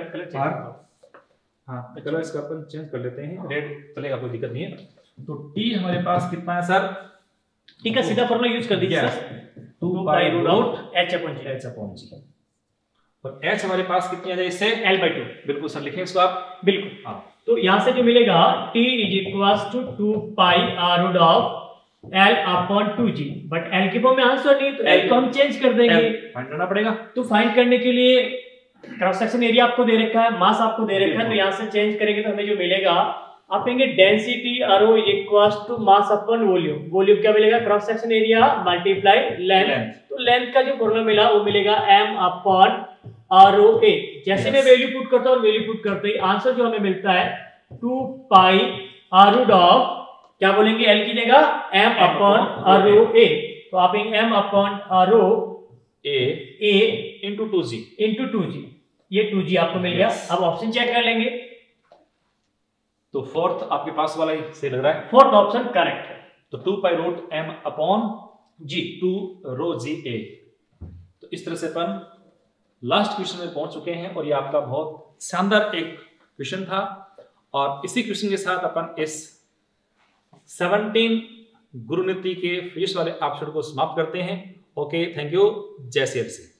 हाँ चलो इसका अपन चेंज कर लेते हैं, रेड चलेगा कोई दिक्कत नहीं है। तो T हमारे पास कितना है सर, T का सीधा फॉर्मूला यूज कर दीजिए सर, 2 पाई रूट h/g। और h हमारे पास कितनी आ जाए इससे L/2। बिल्कुल सर, लिखें इसको आप। बिल्कुल। हाँ, तो यहाँ से जो मिलेगा t = 2 pi r root of L upon 2g, but L के फॉर्म में आंसर नहीं, तो L को हम चेंज कर देंगे, फाइंड करना पड़ेगा। तो फाइंड करने के लिए क्रॉस सेक्शन एरिया आपको दे रखा है, मास आपको दे रखा है, तो यहाँ से चेंज करेंगे तो हमें जो मिलेगा, आप कहेंगे density rho equals to mass upon volume. Volume क्या मिलेगा, cross section area multiply length, तो लेंथ का जो फॉर्मूला मिला वो मिलेगा m अपॉन रो ए। जैसे मैं वैल्यू पुट करता हूँ और वैल्यू पुट करते ही आंसर जो हमें मिलता है 2 पाई r रूट ऑफ, क्या बोलेंगे, L की जगह m अपॉन रो ए, तो आप m upon rho a into 2g, ये 2g आपको मिल गया। अब ऑप्शन चेक कर लेंगे, तो फोर्थ आपके पास वाला ही सही लग रहा है, फोर्थ ऑप्शन करेक्ट है। तो 2 pi root m upon g 2 rho G a। तो इस तरह से अपन लास्ट क्वेश्चन में पहुंच चुके हैं और ये आपका बहुत शानदार एक क्वेश्चन था, और इसी क्वेश्चन के साथ अपन इस 17 गुरुनीति के फिजिक्स वाले एपिसोड को समाप्त करते हैं। ओके, थैंक यू, जय श्री